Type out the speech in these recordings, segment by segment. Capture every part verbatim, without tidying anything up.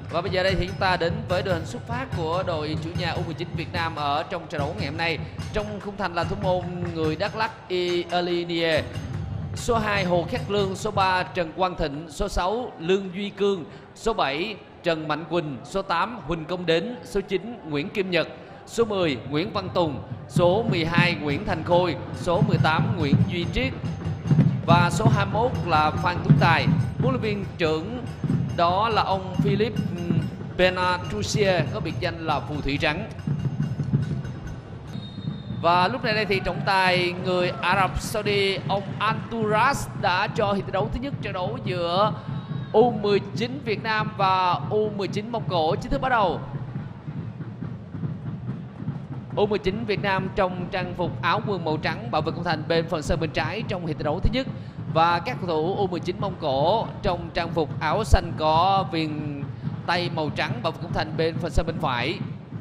Và bây giờ đây thì chúng ta đến với đội hình xuất phát của đội chủ nhà U mười chín Việt Nam ở trong trận đấu ngày hôm nay. Trong khung thành là thủ môn người Đắk Lắk Elinie, số hai Hồ Khắc Lương, số ba Trần Quang Thịnh, số sáu Lương Duy Cương, số bảy Trần Mạnh Quỳnh, số tám Huỳnh Công Đến, số chín Nguyễn Kim Nhật, số mười Nguyễn Văn Tùng, số mười hai Nguyễn Thành Khôi, số mười tám Nguyễn Duy Triết và số hai mươi mốt là Phan Tuấn Tài. Huấn luyện viên trưởng đó là ông Philip Benatrusier, có biệt danh là Phù Thủy Trắng. Và lúc này đây thì trọng tài người Ả Rập Saudi ông Anturas đã cho hiệp thi đấu thứ nhất trận đấu giữa U mười chín Việt Nam và U mười chín Mông Cổ chính thức bắt đầu. U mười chín Việt Nam trong trang phục áo quần màu trắng bảo vệ khung thành bên phần sân bên trái trong hiệp thi đấu thứ nhất, và các cầu thủ U mười chín Mông Cổ trong trang phục áo xanh có viền tay màu trắng bảo vệ khung thành bên phần sân bên phải.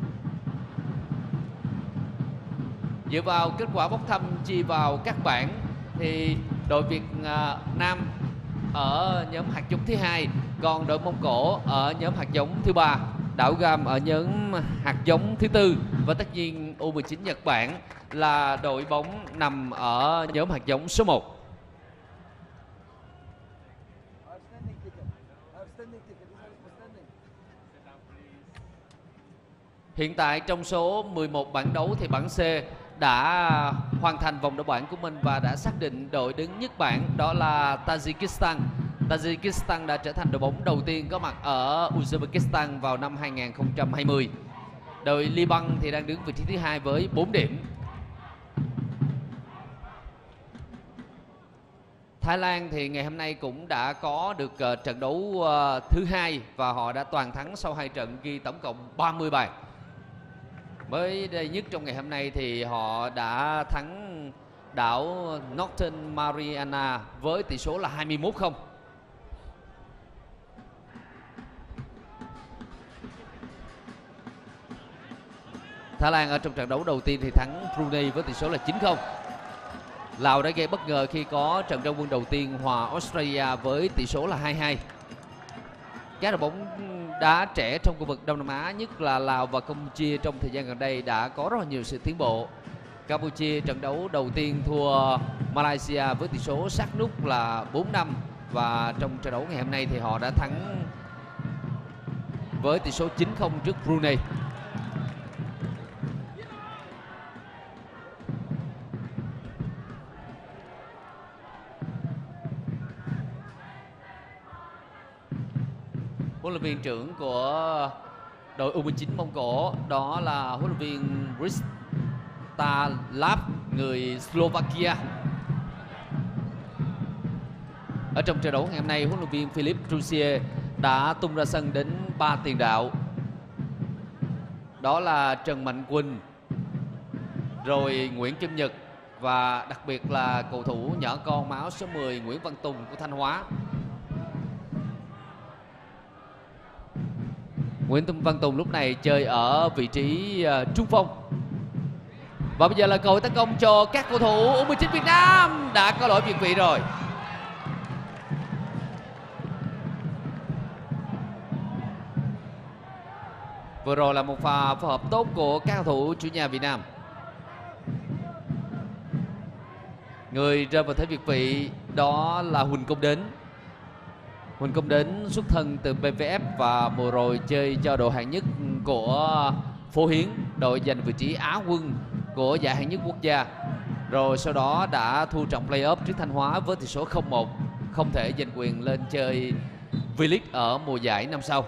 Dựa vào kết quả bốc thăm chia vào các bảng thì đội Việt Nam ở nhóm hạt giống thứ hai, còn đội Mông Cổ ở nhóm hạt giống thứ ba, đảo Gam ở nhóm hạt giống thứ tư, và tất nhiên U mười chín Nhật Bản là đội bóng nằm ở nhóm hạt giống số một. Hiện tại trong số mười một bảng đấu thì bảng C đã hoàn thành vòng đấu bảng của mình và đã xác định đội đứng nhất bảng, đó là Tajikistan. Tajikistan đã trở thành đội bóng đầu tiên có mặt ở Uzbekistan vào năm hai nghìn không trăm hai mươi. Đội Liban thì đang đứng vị trí thứ hai với bốn điểm. Thái Lan thì ngày hôm nay cũng đã có được uh, trận đấu uh, thứ hai và họ đã toàn thắng sau hai trận, ghi tổng cộng ba mươi bàn. Mới đây nhất trong ngày hôm nay thì họ đã thắng đảo Northern Mariana với tỷ số là hai mươi mốt không. Thái Lan ở trong trận đấu đầu tiên thì thắng Brunei với tỷ số là chín không. Lào đã gây bất ngờ khi có trận ra quân đầu tiên hòa Australia với tỷ số là hai hai. Các đội bóng đá trẻ trong khu vực Đông Nam Á, nhất là Lào và Campuchia, trong thời gian gần đây đã có rất là nhiều sự tiến bộ. Campuchia trận đấu đầu tiên thua Malaysia với tỷ số sát nút là bốn năm, và trong trận đấu ngày hôm nay thì họ đã thắng với tỷ số chín không trước Brunei. Huấn luyện viên trưởng của đội U mười chín Mông Cổ đó là huấn luyện viên Hristalav, người Slovakia. Ở trong trận đấu ngày hôm nay, huấn luyện viên Philip Trusier đã tung ra sân đến ba tiền đạo, đó là Trần Mạnh Quỳnh, rồi Nguyễn Kim Nhật và đặc biệt là cầu thủ nhỏ con máu số mười Nguyễn Văn Tùng của Thanh Hóa. Nguyễn Văn Tùng lúc này chơi ở vị trí uh, trung phong. Và bây giờ là cơ hội tấn công cho các cầu thủ U mười chín Việt Nam. Đã có lỗi việt vị rồi. Vừa rồi là một pha phối hợp tốt của các cầu thủ chủ nhà Việt Nam. Người rơi vào thế việt vị đó là Huỳnh Công Đến. Huỳnh Công Đến xuất thân từ pê vê ép và mùa rồi chơi cho đội hạng nhất của Phổ Hiến, đội giành vị trí Á quân của giải hạng nhất quốc gia. Rồi sau đó đã thua trọng play-off trước Thanh Hóa với tỷ số không một, không thể giành quyền lên chơi V-League ở mùa giải năm sau.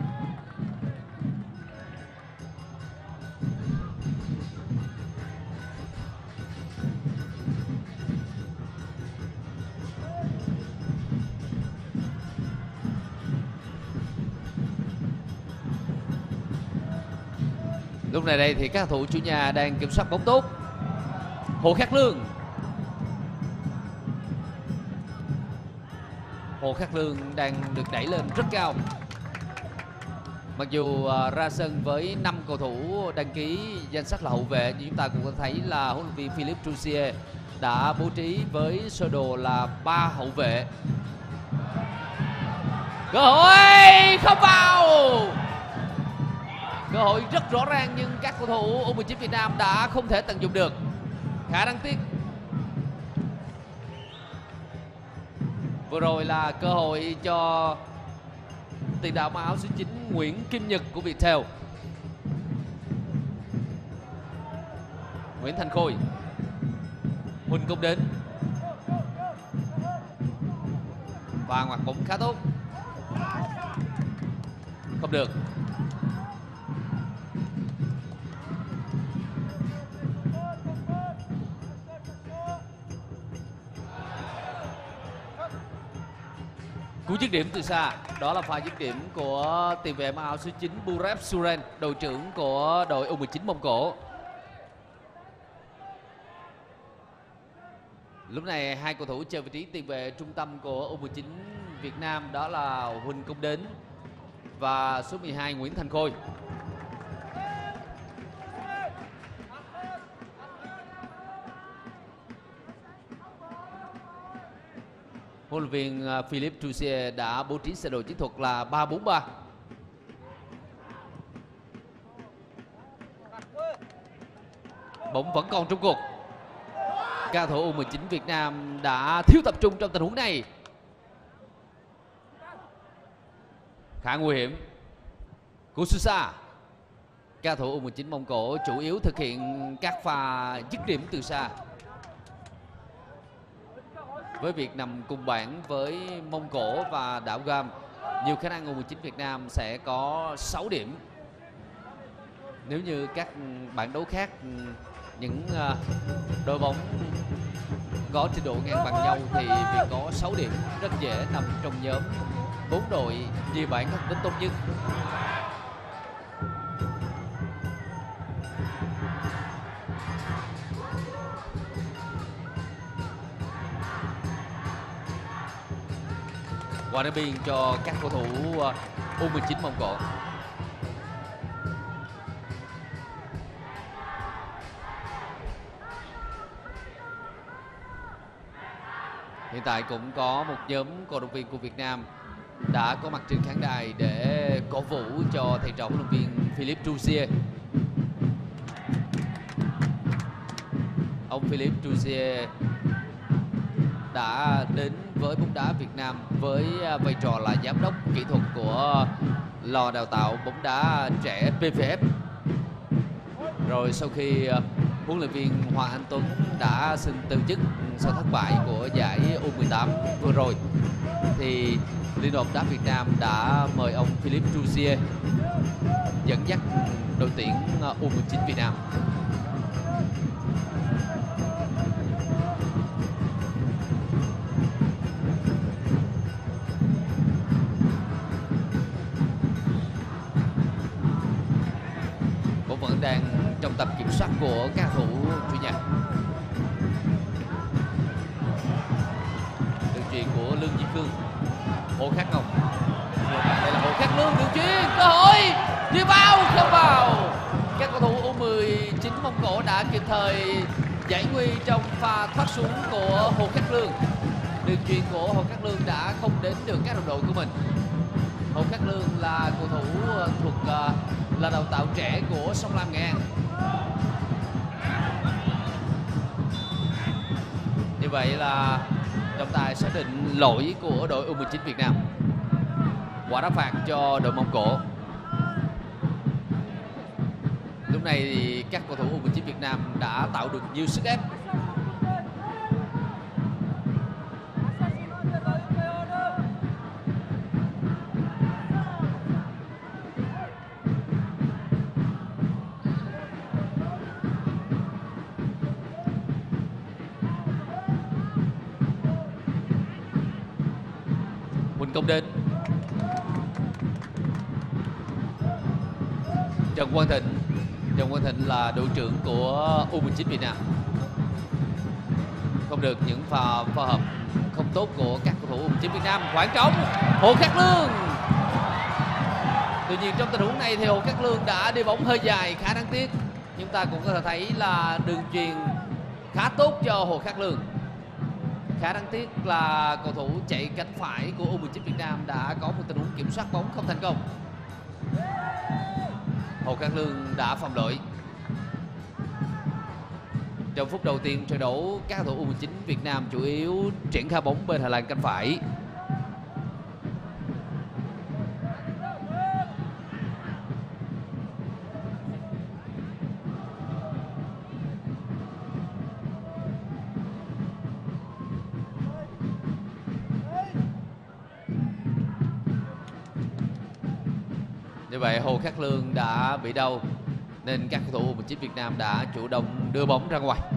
Lúc này đây thì các cầu thủ chủ nhà đang kiểm soát bóng tốt. Hồ Khắc Lương. Hồ Khắc Lương đang được đẩy lên rất cao. Mặc dù uh, ra sân với năm cầu thủ đăng ký danh sách là hậu vệ, nhưng chúng ta cũng có thấy là huấn luyện viên Philip Trusier đã bố trí với sơ đồ là ba hậu vệ. Cơ hội không vào. hội rất rõ ràng nhưng các cầu thủ U mười chín Việt Nam đã không thể tận dụng được. Khá đáng tiếc. Vừa rồi là cơ hội cho tiền đạo mặc áo số chín Nguyễn Kim Nhật của Viettel. Nguyễn Thành Khôi, Huỳnh Công Đến, và ngoặt bóng khá tốt. Không được. Cú dứt điểm từ xa, đó là pha dứt điểm của tiền vệ mặc áo số chín Burep Suren, đội trưởng của đội U mười chín Mông Cổ. Lúc này hai cầu thủ chơi vị trí tiền vệ trung tâm của U mười chín Việt Nam, đó là Huỳnh Công Đến và số mười hai Nguyễn Thành Khôi. Huấn luyện viên Philippe Troussier đã bố trí sơ đồ chiến thuật là ba bốn ba. Bóng vẫn còn trong cuộc. Cao thủ U mười chín Việt Nam đã thiếu tập trung trong tình huống này. Khá nguy hiểm. Cú sút xa. Cao thủ U mười chín Mông Cổ chủ yếu thực hiện các pha dứt điểm từ xa. Với việc nằm cùng bảng với Mông Cổ và đảo Guam, nhiều khả năng U mười chín Việt Nam sẽ có sáu điểm. Nếu như các bảng đấu khác, những đội bóng có trình độ ngang bằng nhau thì việc có sáu điểm rất dễ nằm trong nhóm bốn đội ghi bảng thành tích tốt nhất. Qua đá biên cho các cầu thủ U mười chín Mông Cổ. Hiện tại cũng có một nhóm cổ động viên của Việt Nam đã có mặt trên khán đài để cổ vũ cho thầy trò huấn luyện viên Philippe Troussier. Ông Philippe Troussier đã đến với bóng đá Việt Nam với vai trò là giám đốc kỹ thuật của lò đào tạo bóng đá trẻ pê vê ép. Rồi sau khi huấn luyện viên Hoàng Anh Tuấn đã xin từ chức sau thất bại của giải U mười tám vừa rồi, thì Liên đoàn bóng đá Việt Nam đã mời ông Philippe Troussier dẫn dắt đội tuyển U mười chín Việt Nam. Bóng vẫn đang trong tầm kiểm soát của các thủ chủ nhà. Đường chuyền của Lương Duy Khương, Hồ Khắc Ngọc. Đây là Hồ Khắc Lương, đường chuyền, cơ hội đi vào, không vào. Các cầu thủ U mười chín Mông Cổ đã kịp thời giải nguy trong pha thoát xuống của Hồ Khắc Lương. Đường chuyền của Hồ Khắc Lương đã không đến được các đồng đội của mình. Hồ Khắc Lương là cầu thủ thuộc uh, là đào tạo trẻ của Sông Lam Nghệ An. Như vậy là trọng tài xác định lỗi của đội U mười chín Việt Nam. Quả đá phạt cho đội Mông Cổ. Lúc này thì các cầu thủ U mười chín Việt Nam đã tạo được nhiều sức ép. Huỳnh Công Đến, Trần Quang Thịnh. Trần Quang Thịnh là đội trưởng của U mười chín Việt Nam. Không được những pha pha hợp không tốt của các cầu thủ U mười chín Việt Nam. Khoảng trống, Hồ Khắc Lương. Tuy nhiên trong tình huống này thì Hồ Khắc Lương đã đi bóng hơi dài, khá đáng tiếc. Nhưng ta cũng có thể thấy là đường chuyền khá tốt cho Hồ Khắc Lương. Khá đáng tiếc là cầu thủ chạy cánh phải của U mười chín Việt Nam đã có một tình huống kiểm soát bóng không thành công. Hồ Khắc Lương đã phạm lỗi. Trong phút đầu tiên trận đấu, các cầu thủ U mười chín Việt Nam chủ yếu triển khai bóng bên hành lang cánh phải. Như vậy Hồ Khắc Lương đã bị đau nên các cầu thủ U mười chín Việt Nam đã chủ động đưa bóng ra ngoài.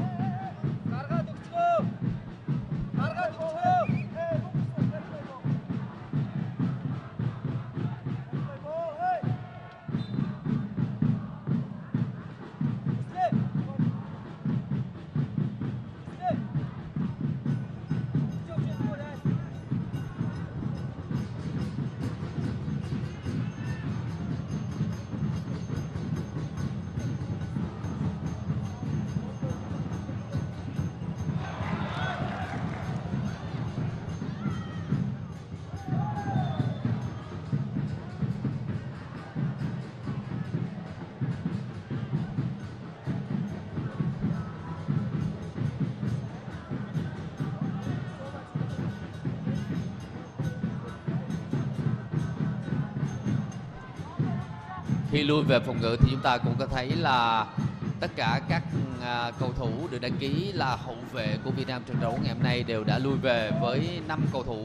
Khi lui về phòng ngự thì chúng ta cũng có thấy là tất cả các à, cầu thủ được đăng ký là hậu vệ của Việt Nam trong trận đấu ngày hôm nay đều đã lui về với năm cầu thủ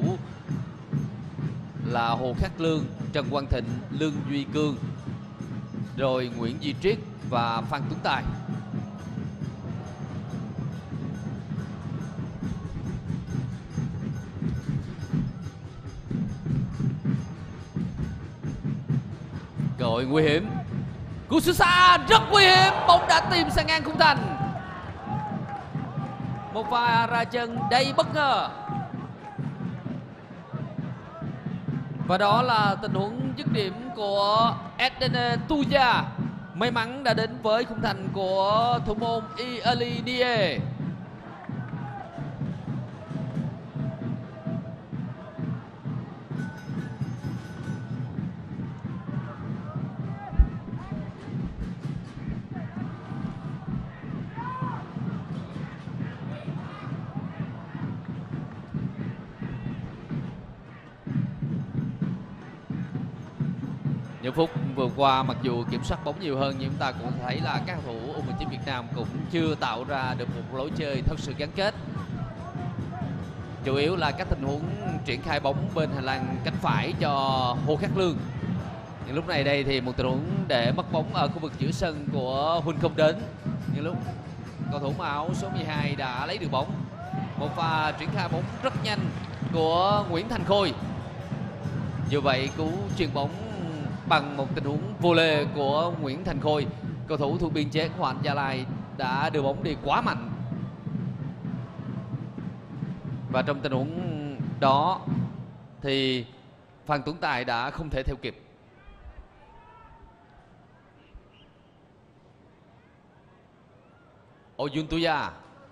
là Hồ Khắc Lương, Trần Quang Thịnh, Lương Duy Cương, rồi Nguyễn Duy Triết và Phan Tuấn Tài. Cơ hội nguy hiểm, cú sút xa rất nguy hiểm, bóng đã tìm sang ngang khung thành. Một pha ra chân đầy bất ngờ. Và đó là tình huống dứt điểm của Edene Tuya. May mắn đã đến với khung thành của thủ môn Eli Nie. Những phút vừa qua mặc dù kiểm soát bóng nhiều hơn nhưng chúng ta cũng thấy là các cầu thủ U mười chín Việt Nam cũng chưa tạo ra được một lối chơi thật sự gắn kết. Chủ yếu là các tình huống triển khai bóng bên hành lang cánh phải cho Hồ Khắc Lương. Nhưng lúc này đây thì một tình huống để mất bóng ở khu vực giữa sân của Huỳnh không đến. Nhưng lúc cầu thủ áo số mười hai đã lấy được bóng. Một pha triển khai bóng rất nhanh của Nguyễn Thành Khôi. Như vậy cú chuyền bóng bằng một tình huống vô lê của Nguyễn Thành Khôi, cầu thủ thuộc biên chế của Hoàng Anh Gia Lai đã đưa bóng đi quá mạnh. Và trong tình huống đó thì Phan Tuấn Tài đã không thể theo kịp. Oyun Tuya.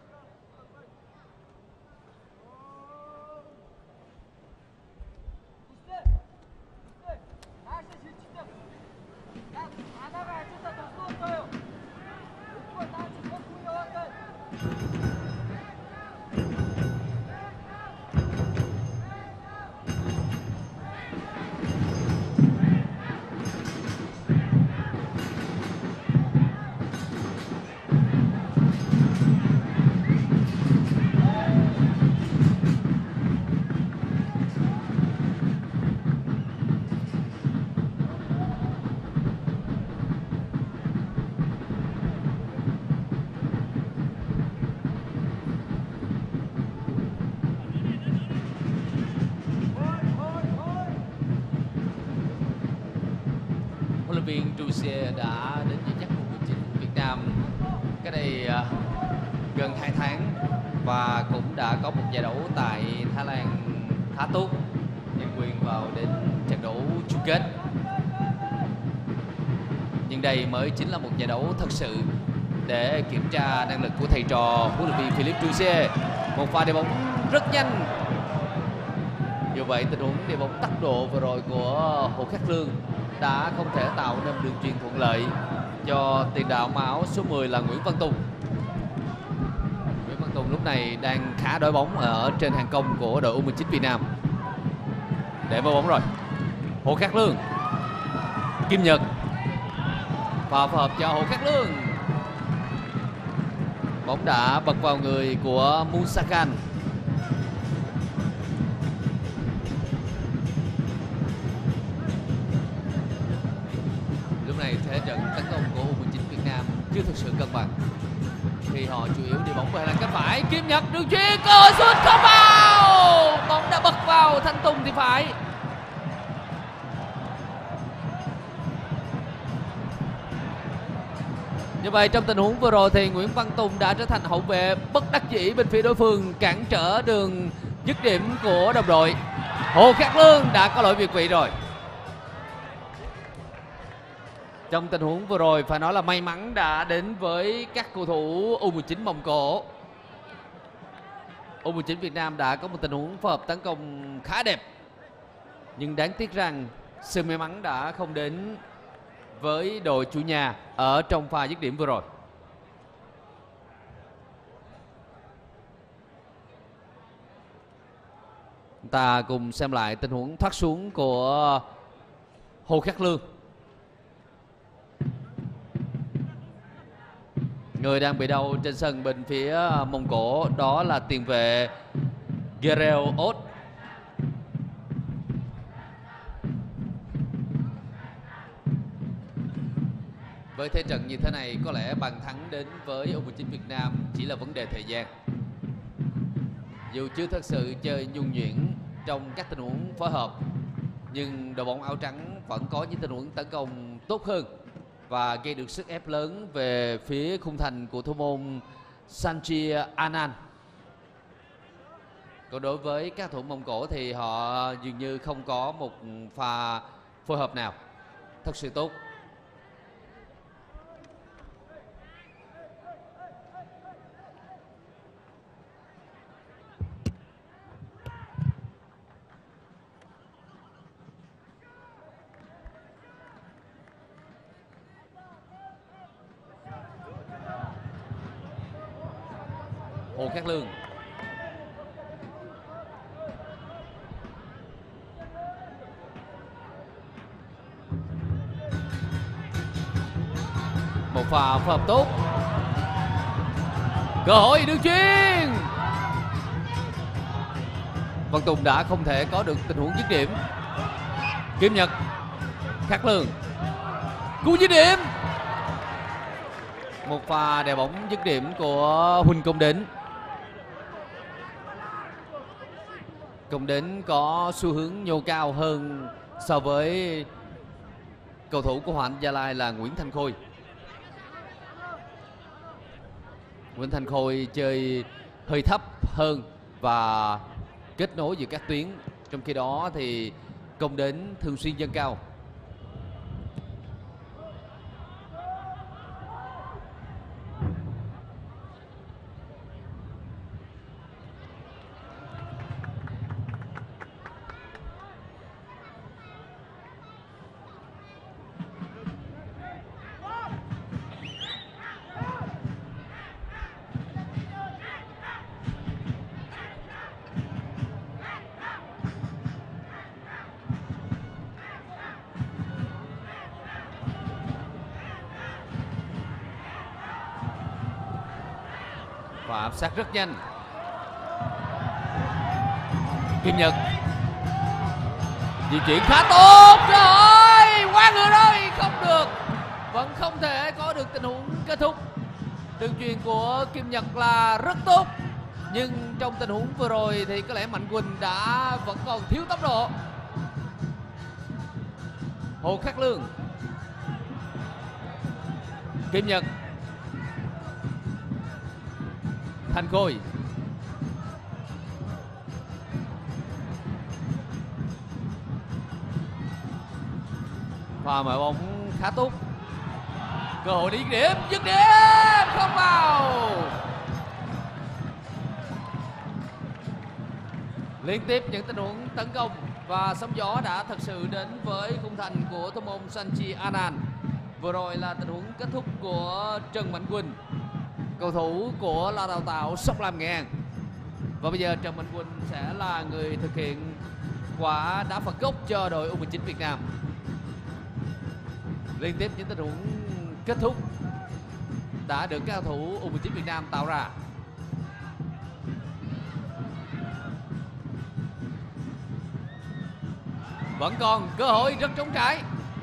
Huấn luyện viên Trusier đã đến dẫn dắt U mười chín Việt Nam cách đây uh, gần hai tháng và cũng đã có một giải đấu tại Thái Lan khá tốt, giành quyền vào đến trận đấu chung kết. Nhưng đây mới chính là một giải đấu thật sự để kiểm tra năng lực của thầy trò huấn luyện viên Philippe Trusier. Một pha đi bóng rất nhanh. Như vậy tình huống đi bóng tốc độ vừa rồi của Hồ Khắc Lương đã không thể tạo nên đường chuyền thuận lợi cho tiền đạo mặc áo số mười là Nguyễn Văn Tùng. Nguyễn Văn Tùng lúc này đang khá đói bóng ở trên hàng công của đội U mười chín Việt Nam. Để vào bóng rồi. Hồ Khắc Lương, Kim Nhật và phối hợp cho Hồ Khắc Lương. Bóng đã bật vào người của Musakan. Lúc này thế trận tấn công của U mười chín Việt Nam chưa thực sự cân bằng khi họ chủ yếu đi bóng về làn cánh phải. Kim Nhật đường chuyền, cơ hội sút không vào. Bóng đã bật vào Thanh Tùng thì phải. Như vậy trong tình huống vừa rồi thì Nguyễn Văn Tùng đã trở thành hậu vệ bất đắc dĩ bên phía đối phương, cản trở đường dứt điểm của đồng đội. Hồ Khắc Lương đã có lỗi việt vị rồi. Trong tình huống vừa rồi phải nói là may mắn đã đến với các cầu thủ U mười chín Mông Cổ. U mười chín Việt Nam đã có một tình huống phối hợp tấn công khá đẹp, nhưng đáng tiếc rằng sự may mắn đã không đến với đội chủ nhà ở trong pha dứt điểm vừa rồi. Chúng ta cùng xem lại tình huống thoát xuống của Hồ Khắc Lương. Người đang bị đau trên sân bên phía Mông Cổ đó là tiền vệ Gerel Ot. Với thế trận như thế này, có lẽ bàn thắng đến với U mười chín Việt Nam chỉ là vấn đề thời gian. Dù chưa thật sự chơi nhuần nhuyễn trong các tình huống phối hợp, nhưng đội bóng áo trắng vẫn có những tình huống tấn công tốt hơn và gây được sức ép lớn về phía khung thành của thủ môn Sanchi Anand. Còn đối với các thủ Mông Cổ thì họ dường như không có một pha phối hợp nào thật sự tốt. Hồ Khắc Lương, một pha phối hợp tốt, cơ hội đường chuyền. Văn Tùng đã không thể có được tình huống dứt điểm. Kim Nhật, Khắc Lương, cú dứt điểm. Một pha đè bóng dứt điểm của Huỳnh Công Đến. Công Đến có xu hướng nhô cao hơn so với cầu thủ của Hoàng Anh Gia Lai là Nguyễn Thanh Khôi. Nguyễn Thanh Khôi chơi hơi thấp hơn và kết nối giữa các tuyến, trong khi đó thì Công Đến thường xuyên dâng cao. Và áp sát rất nhanh. Kim Nhật di chuyển khá tốt. Trời ơi, quá người rồi, không được, vẫn không thể có được tình huống kết thúc. Đường chuyền của Kim Nhật là rất tốt, nhưng trong tình huống vừa rồi thì có lẽ Mạnh Quỳnh đã vẫn còn thiếu tốc độ. Hồ Khắc Lương, Kim Nhật, Thanh Khôi, và mở bóng khá tốt, cơ hội đi điểm, dứt điểm không vào. Liên tiếp những tình huống tấn công Và sóng gió đã thật sự đến với khung thành của thủ môn Sanchi Anand. Vừa rồi là tình huống kết thúc của Trần Mạnh Quỳnh, cầu thủ của La Đào Tạo Sóc Lam Nghệ An. Và bây giờ Trần Mạnh Quỳnh sẽ là người thực hiện quả đá phạt góc cho đội U mười chín Việt Nam. Liên tiếp những tình huống kết thúc đã được các cầu thủ U mười chín Việt Nam tạo ra. Vẫn còn cơ hội rất trống trải.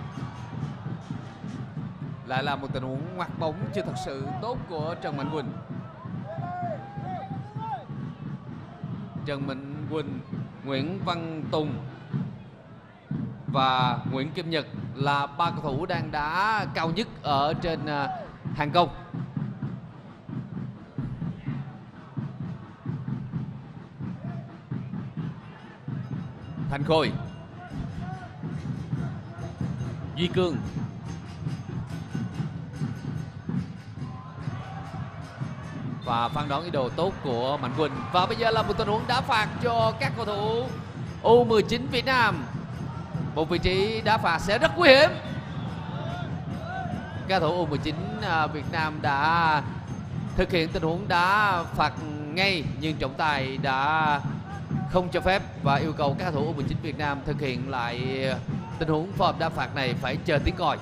Lại là một tình huống ngoặt bóng chưa thật sự tốt của Trần Mạnh Quỳnh. Trần Mạnh Quỳnh, Nguyễn Văn Tùng và Nguyễn Kim Nhật là ba cầu thủ đang đá cao nhất ở trên hàng công. Thành Khôi, Duy Cương, và phán đoán ý đồ tốt của Mạnh Quỳnh. Và bây giờ là một tình huống đá phạt cho các cầu thủ U mười chín Việt Nam. Một vị trí đá phạt sẽ rất nguy hiểm. Các cầu thủ U mười chín Việt Nam đã thực hiện tình huống đá phạt ngay, nhưng trọng tài đã không cho phép và yêu cầu các cầu thủ U mười chín Việt Nam thực hiện lại tình huống phối hợp đá phạt này phải chờ tiếng còi.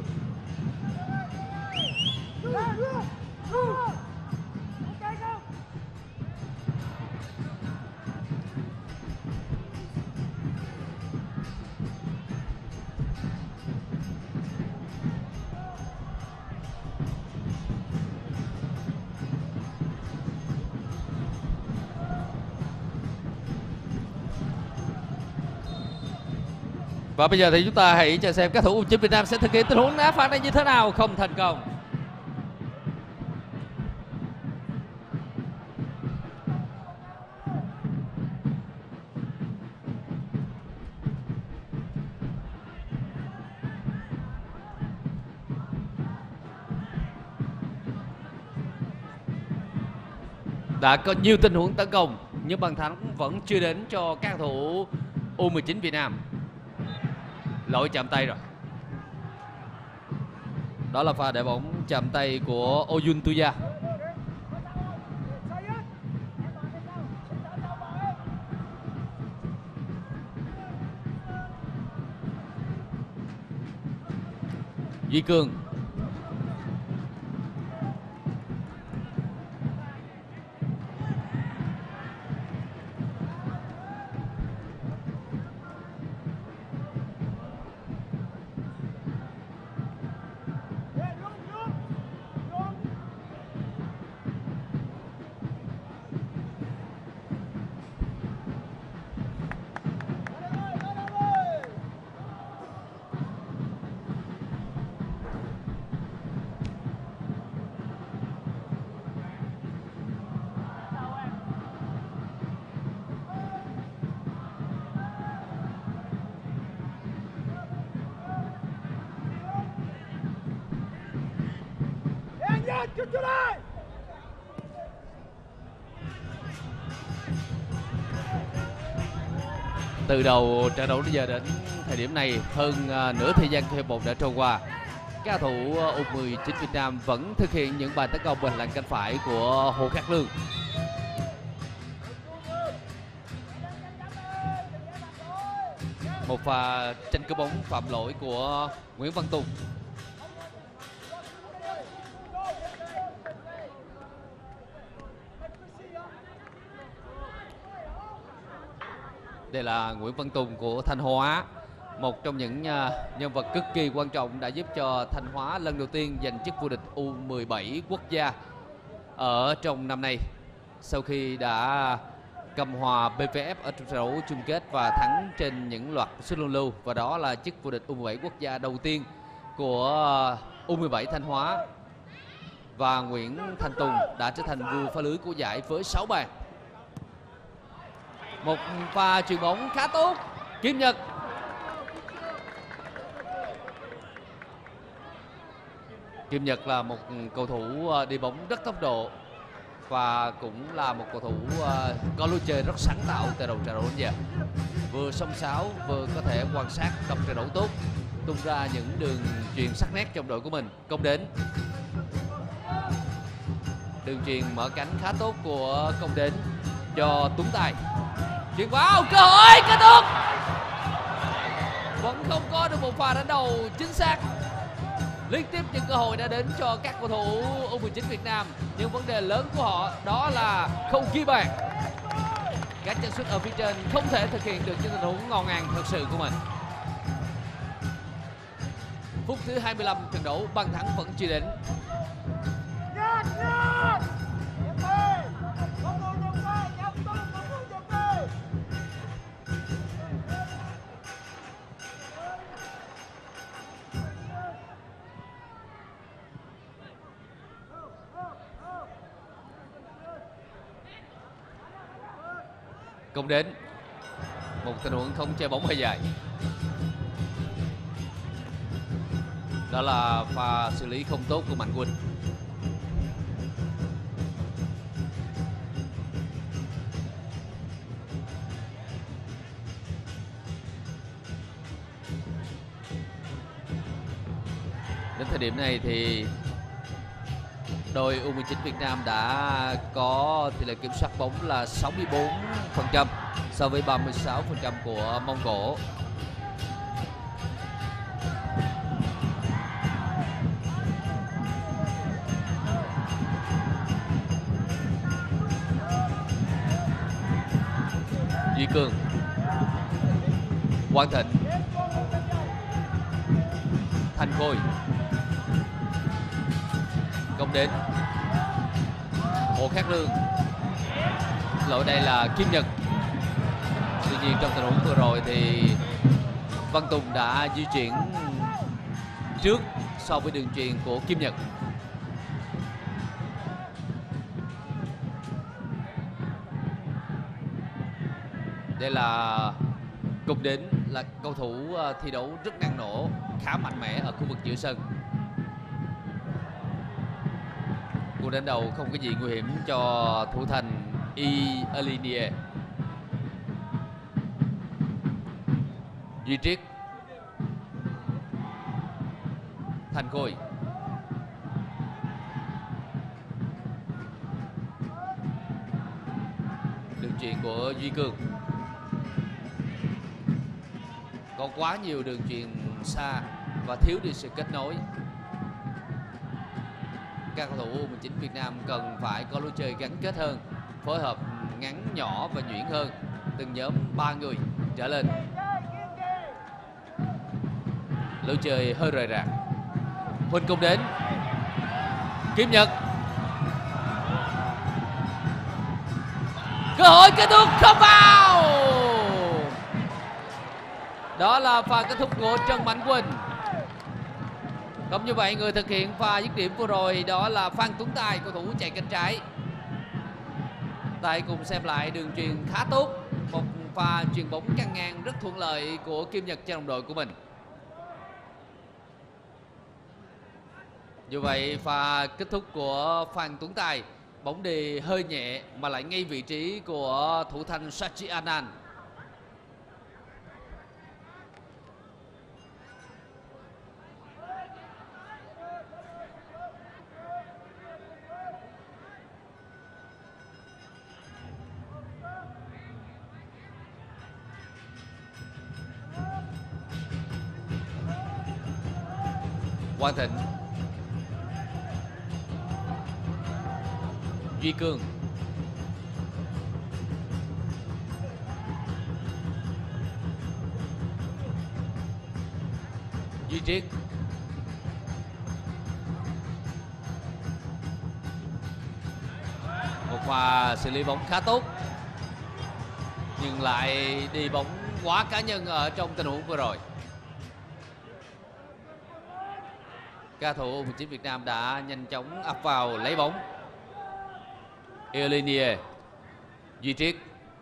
Và bây giờ thì chúng ta hãy chờ xem các thủ U mười chín Việt Nam sẽ thực hiện tình huống đá phạt này như thế nào. Không thành công. Đã có nhiều tình huống tấn công nhưng bàn thắng vẫn chưa đến cho các cầu thủ U mười chín Việt Nam. Lỗi chạm tay rồi. Đó là pha để bóng chạm tay của Oyun Tuya. Duy Cương, từ đầu trận đấu đến giờ đến thời điểm này hơn uh, nửa thời gian của hiệp một đã trôi qua. Các cầu thủ U mười chín Việt Nam vẫn thực hiện những bài tấn công bên làn cánh phải của Hồ Khắc Lương. Một pha tranh cướp bóng phạm lỗi của Nguyễn Văn Tùng. Đây là Nguyễn Văn Tùng của Thanh Hóa, một trong những nhân vật cực kỳ quan trọng đã giúp cho Thanh Hóa lần đầu tiên giành chức vô địch U mười bảy quốc gia ở trong năm nay, sau khi đã cầm hòa bê vê ép ở trong trận đấu chung kết và thắng trên những loạt sút luân lưu, và đó là chức vô địch U mười bảy quốc gia đầu tiên của U mười bảy Thanh Hóa. Và Nguyễn Thanh Tùng đã trở thành vua phá lưới của giải với sáu bàn. Một pha chuyền bóng khá tốt. Kim Nhật, Kim Nhật là một cầu thủ đi bóng rất tốc độ và cũng là một cầu thủ có lối chơi rất sáng tạo từ đầu trận đấu đến giờ. vừa xông xáo vừa có thể quan sát đọc trận đấu tốt, tung ra những đường chuyền sắc nét trong đội của mình. Công đến, đường chuyền mở cánh khá tốt của Công đến cho Tuấn Tài, chuyền vào, cơ hội kết thúc. Vẫn không có được một pha đánh đầu chính xác. Liên tiếp những cơ hội đã đến cho các cầu thủ U mười chín Việt Nam, nhưng vấn đề lớn của họ đó là không ghi bàn. Các chân sút ở phía trên không thể thực hiện được những tình huống ngon ngàn thật sự của mình. Phút thứ hai mươi lăm trận đấu, bàn thắng vẫn chưa đến. Công đến, một tình huống không chơi bóng hơi dài. Đó là pha xử lý không tốt của Mạnh Quỳnh. Đến thời điểm này thì đội U mười chín Việt Nam đã có tỷ lệ kiểm soát bóng là sáu mươi bốn phần trăm so với ba mươi sáu phần trăm của Mông Cổ. Duy Cường, Quang Thịnh, Thành Khôi, Công đến, Hồ Khắc Lương, lỗi đây là Kim Nhật. Tuy nhiên trong tình huống vừa rồi thì Văn Tùng đã di chuyển trước so với đường chuyền của Kim Nhật. Đây là Công đến, là cầu thủ thi đấu rất năng nổ, khá mạnh mẽ ở khu vực giữa sân. Cuộc đánh đầu không có gì nguy hiểm cho thủ thành Earlinia. Duy Triết, Thành Khôi, đường chuyền của Duy Cường. Có quá nhiều đường chuyền xa và thiếu đi sự kết nối. Các cầu thủ U mười chín Việt Nam cần phải có lối chơi gắn kết hơn, phối hợp ngắn nhỏ và nhuyễn hơn, từng nhóm ba người trở lên. Lối chơi hơi rời rạc. Huỳnh Công đến, Kim Nhật, cơ hội kết thúc không vào. Đó là pha kết thúc của Trần Mạnh Quỳnh. Không như vậy, người thực hiện pha dứt điểm vừa rồi đó là Phan Tuấn Tài, cầu thủ chạy cánh trái. Tài cùng xem lại đường chuyền khá tốt, một pha chuyền bóng căng ngang rất thuận lợi của Kim Nhật cho đồng đội của mình. Như vậy pha kết thúc của Phan Tuấn Tài, bóng đi hơi nhẹ mà lại ngay vị trí của thủ thành Sachi Anand. Quang Thịnh, Duy Cường, Duy Triết, một pha xử lý bóng khá tốt nhưng lại đi bóng quá cá nhân ở trong tình huống vừa rồi. Các thủ U mười chín Việt Nam đã nhanh chóng ập vào lấy bóng. Earlinia, Duy Triết,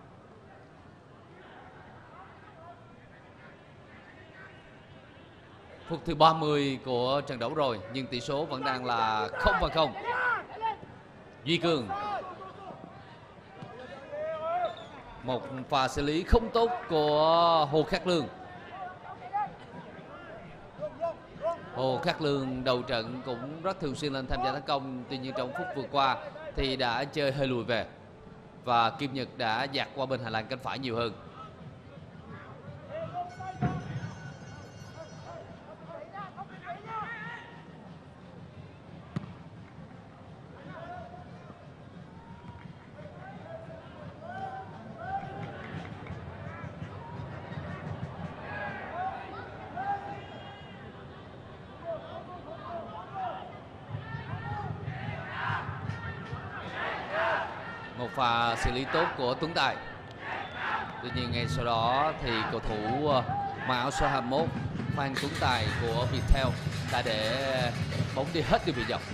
phút thứ ba mươi của trận đấu rồi nhưng tỷ số vẫn đang là không và không. Duy Cường, Một pha xử lý không tốt của Hồ Khắc Lương. Hồ Khắc Lương đầu trận cũng rất thường xuyên lên tham gia tấn công, tuy nhiên trong phút vừa qua thì đã chơi hơi lùi về và Kim Nhật đã dạt qua bên hành lang cánh phải nhiều hơn. Một pha xử lý tốt của Tuấn Tài. Tuy nhiên ngay sau đó thì cầu thủ mặc áo số hai mươi mốt Phan Tuấn Tài của Viettel đã để bóng đi hết đường biên dọc.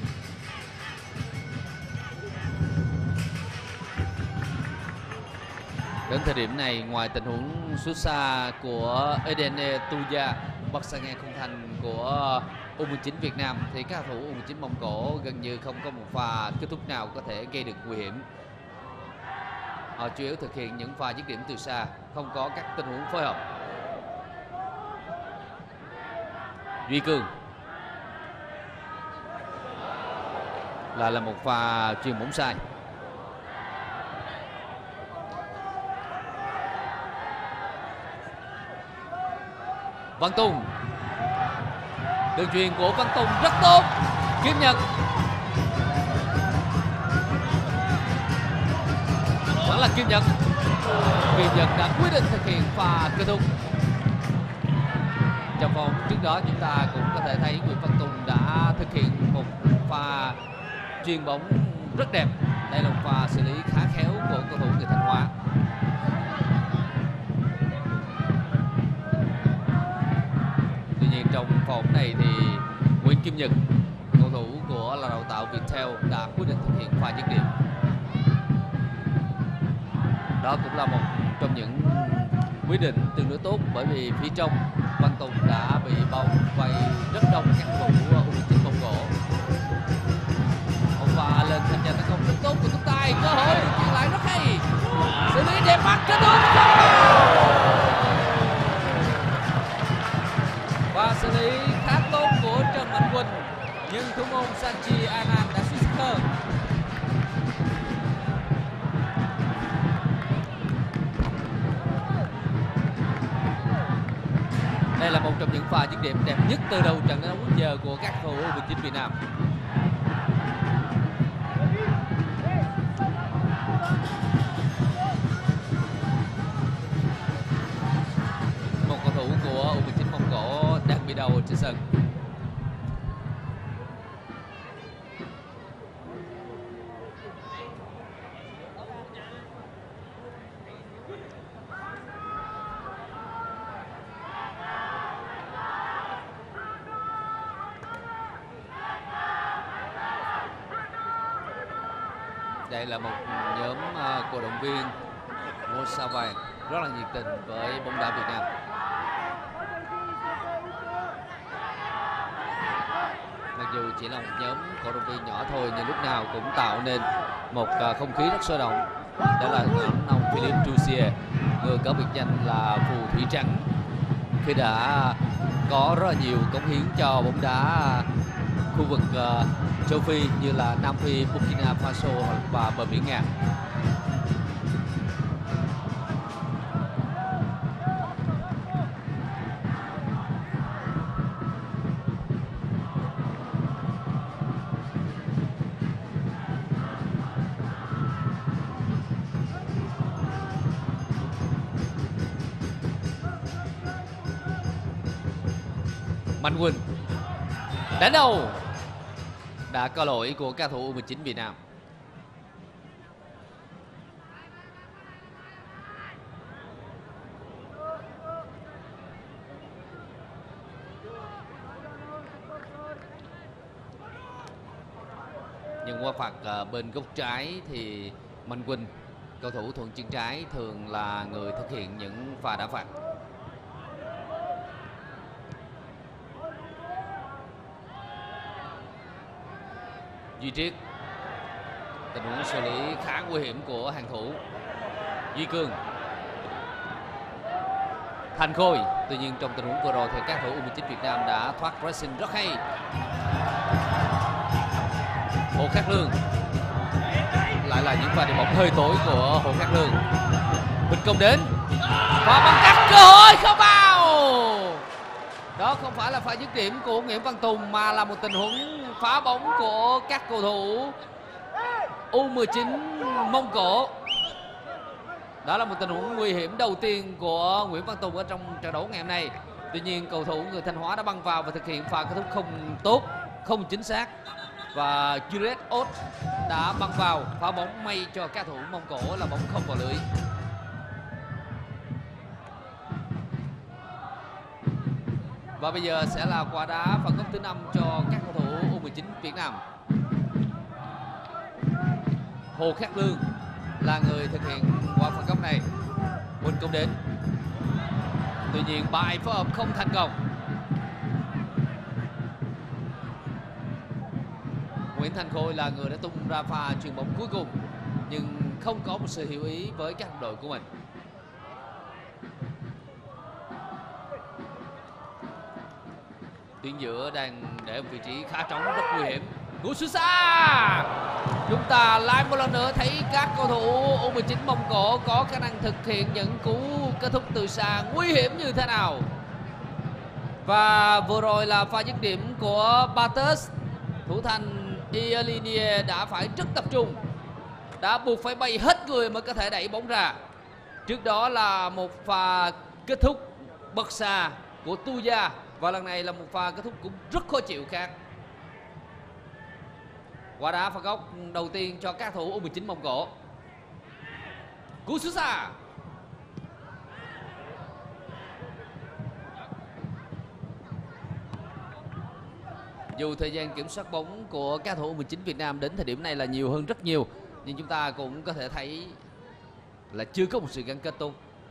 Đến thời điểm này, ngoài tình huống sút xa của Edene Tuya bật sang ngang khung thành của U mười chín Việt Nam thì các cầu thủ U mười chín Mông Cổ gần như không có một pha kết thúc nào có thể gây được nguy hiểm. Họ chủ yếu thực hiện những pha dứt điểm từ xa, không có các tình huống phối hợp. Duy Cường lại là một pha chuyền bóng sai. Văn Tùng, đường chuyền của Văn Tùng rất tốt. Kim Nhật vẫn là Kim Nhật. Kim Nhật đã quyết định thực hiện pha kết thúc. Trong vòng trước đó chúng ta cũng có thể thấy Nguyễn Văn Tùng đã thực hiện một pha chuyền bóng rất đẹp. Đây là một pha xử lý khá khéo của cầu thủ người Thanh Hóa. Tuy nhiên trong vòng này thì Nguyễn Kim Nhật, cầu thủ của là đào tạo Viettel, đã quyết định thực hiện pha dứt điểm. Đó cũng là một trong những quyết định tương đối tốt, bởi vì phía trong Văn Tùng đã bị bao vây rất đông các cầu thủ U mười chín Mông Cổ. Một pha lên tham gia tấn công rất tốt của Tuấn Tài, cơ hội chuyển lại rất hay, xử lý đẹp mắt, kết thúc. Và xử lý khá tốt của Trần Mạnh Quỳnh, nhưng thủ môn Sanchi Anand đã xuất sắc hơn. Đây là một trong những pha dứt điểm đẹp nhất từ đầu trận đấu đến giờ của các cầu thủ U mười chín Việt Nam. Một cầu thủ của U mười chín Mông Cổ đang bị đau trên sân. Đây là một nhóm uh, cổ động viên ngôi sao vàng rất là nhiệt tình với bóng đá Việt Nam. Mặc dù chỉ là một nhóm cổ động viên nhỏ thôi, nhưng lúc nào cũng tạo nên một uh, không khí rất sôi động. Đó là nhóm ông Philippe Jouzier, người có biệt danh là phù thủy trắng, khi đã có rất là nhiều cống hiến cho bóng đá khu vực uh, châu Phi như là Nam Phi, Burkina Faso và bờ biển Nga. Mạnh Quỳnh đánh đầu, đã có lỗi của các thủ U mười chín Việt Nam. Nhưng qua phạt bên góc trái thì Mạnh Quỳnh, cầu thủ thuận chân trái, thường là người thực hiện những pha đá phạt. Duy Triết, tình huống xử lý khá nguy hiểm của hàng thủ. Duy Cương, Thành Khôi. Tuy nhiên trong tình huống vừa rồi thì các thủ u mười chín Việt Nam đã thoát pressing rất hay. Hồ Khắc Lương, lại là những pha đi bóng hơi tối của Hồ Khắc Lương. Huỳnh Công đến và bằng cắt, cơ hội không vào. Đó không phải là pha dứt điểm của Nguyễn Văn Tùng mà là một tình huống phá bóng của các cầu thủ u mười chín Mông Cổ. Đó là một tình huống nguy hiểm đầu tiên của Nguyễn Văn Tùng ở trong trận đấu ngày hôm nay. Tuy nhiên cầu thủ người Thanh Hóa đã băng vào và thực hiện pha kết thúc không tốt, không chính xác. Và Juliet Ot đã băng vào phá bóng may cho các thủ Mông Cổ là bóng không vào lưới. Và bây giờ sẽ là quả đá phạt góc thứ năm cho các cầu thủ u mười chín Việt Nam. Hồ Khắc Lương là người thực hiện quả phạt góc này. Huỳnh Công đến. Tuy nhiên bài phối hợp không thành công. Nguyễn Thành Khôi là người đã tung ra pha chuyền bóng cuối cùng nhưng không có một sự hiểu ý với các đồng đội của mình. Tuyến giữa đang để một vị trí khá trống, rất nguy hiểm. Cú sút xa. Chúng ta lại một lần nữa thấy các cầu thủ u mười chín Mông Cổ có khả năng thực hiện những cú kết thúc từ xa nguy hiểm như thế nào. Và vừa rồi là pha dứt điểm của Bates. Thủ thành Ielinie đã phải rất tập trung, đã buộc phải bay hết người mới có thể đẩy bóng ra. Trước đó là một pha kết thúc bật xa của Tuya. Và lần này là một pha kết thúc cũng rất khó chịu khác. Quả đá phạt góc đầu tiên cho các thủ u mười chín Mông Cổ. Cú sút xa. Dù thời gian kiểm soát bóng của các thủ u mười chín Việt Nam đến thời điểm này là nhiều hơn rất nhiều, nhưng chúng ta cũng có thể thấy là chưa có một sự gắn kết tốt.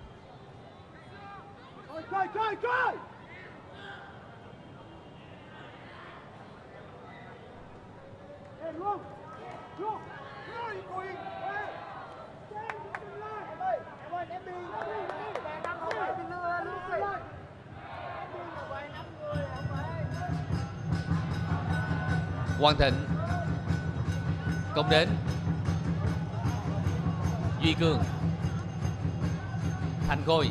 Quang Thịnh, Công đến, Duy Cương, Thành Khôi,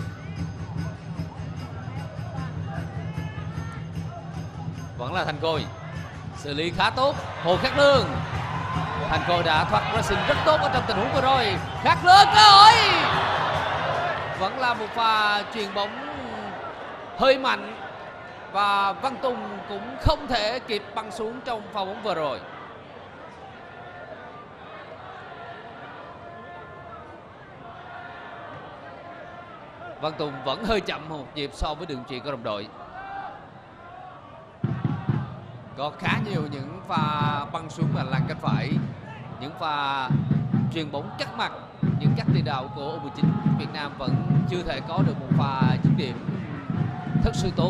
vẫn là Thành Khôi, xử lý khá tốt. Hồ Khắc Lương, Thành Khôi đã thoát pressing rất tốt ở trong tình huống vừa rồi. Khắc Lương, cơ hội, vẫn là một pha chuyền bóng hơi mạnh và Văn Tùng cũng không thể kịp băng xuống trong pha bóng vừa rồi. Văn Tùng vẫn hơi chậm một nhịp so với đường chuyền của đồng đội. Có khá nhiều những pha băng xuống là làn cánh phải, những pha chuyền bóng cắt mặt, nhưng các tiền đạo của u mười chín Việt Nam vẫn chưa thể có được một pha dứt điểm thật sự tốt.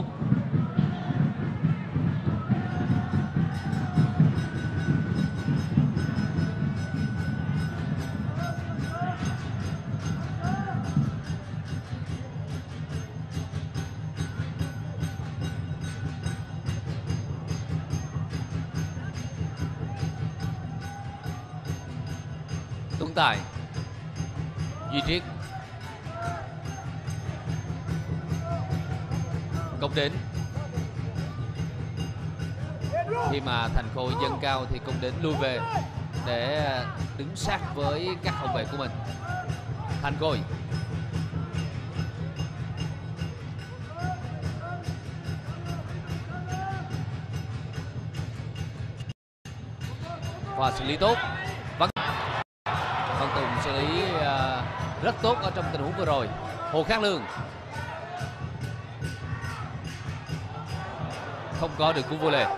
Tuấn Tài, Duy Triết, Công đến. Khi mà Thành Khôi dâng cao thì Công đến lui về để đứng sát với các hậu vệ của mình. Thành Khôi, và xử lý tốt. Văn, Văn Tùng xử lý uh, rất tốt ở trong tình huống vừa rồi. Hồ Khắc Lương không có được cú vô lề.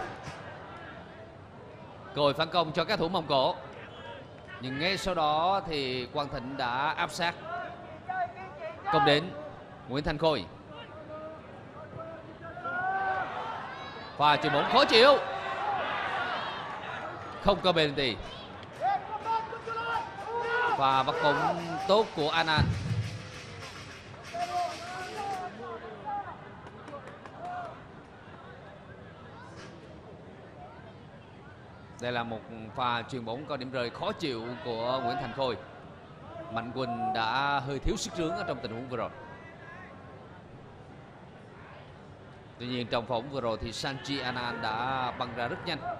Cơ hội phản công cho các thủ Mông Cổ, nhưng ngay sau đó thì Quang Thịnh đã áp sát. Công đến, Nguyễn Thành Khôi, pha chuyền bóng khó chịu, không có penalty. Và bắt bóng tốt của Anand. Đây là một pha chuyền bóng có điểm rơi khó chịu của Nguyễn Thành Khôi. Mạnh Quỳnh đã hơi thiếu sức rướn ở trong tình huống vừa rồi. Tuy nhiên trong phỏng vừa rồi thì Sanchi Anand đã băng ra rất nhanh.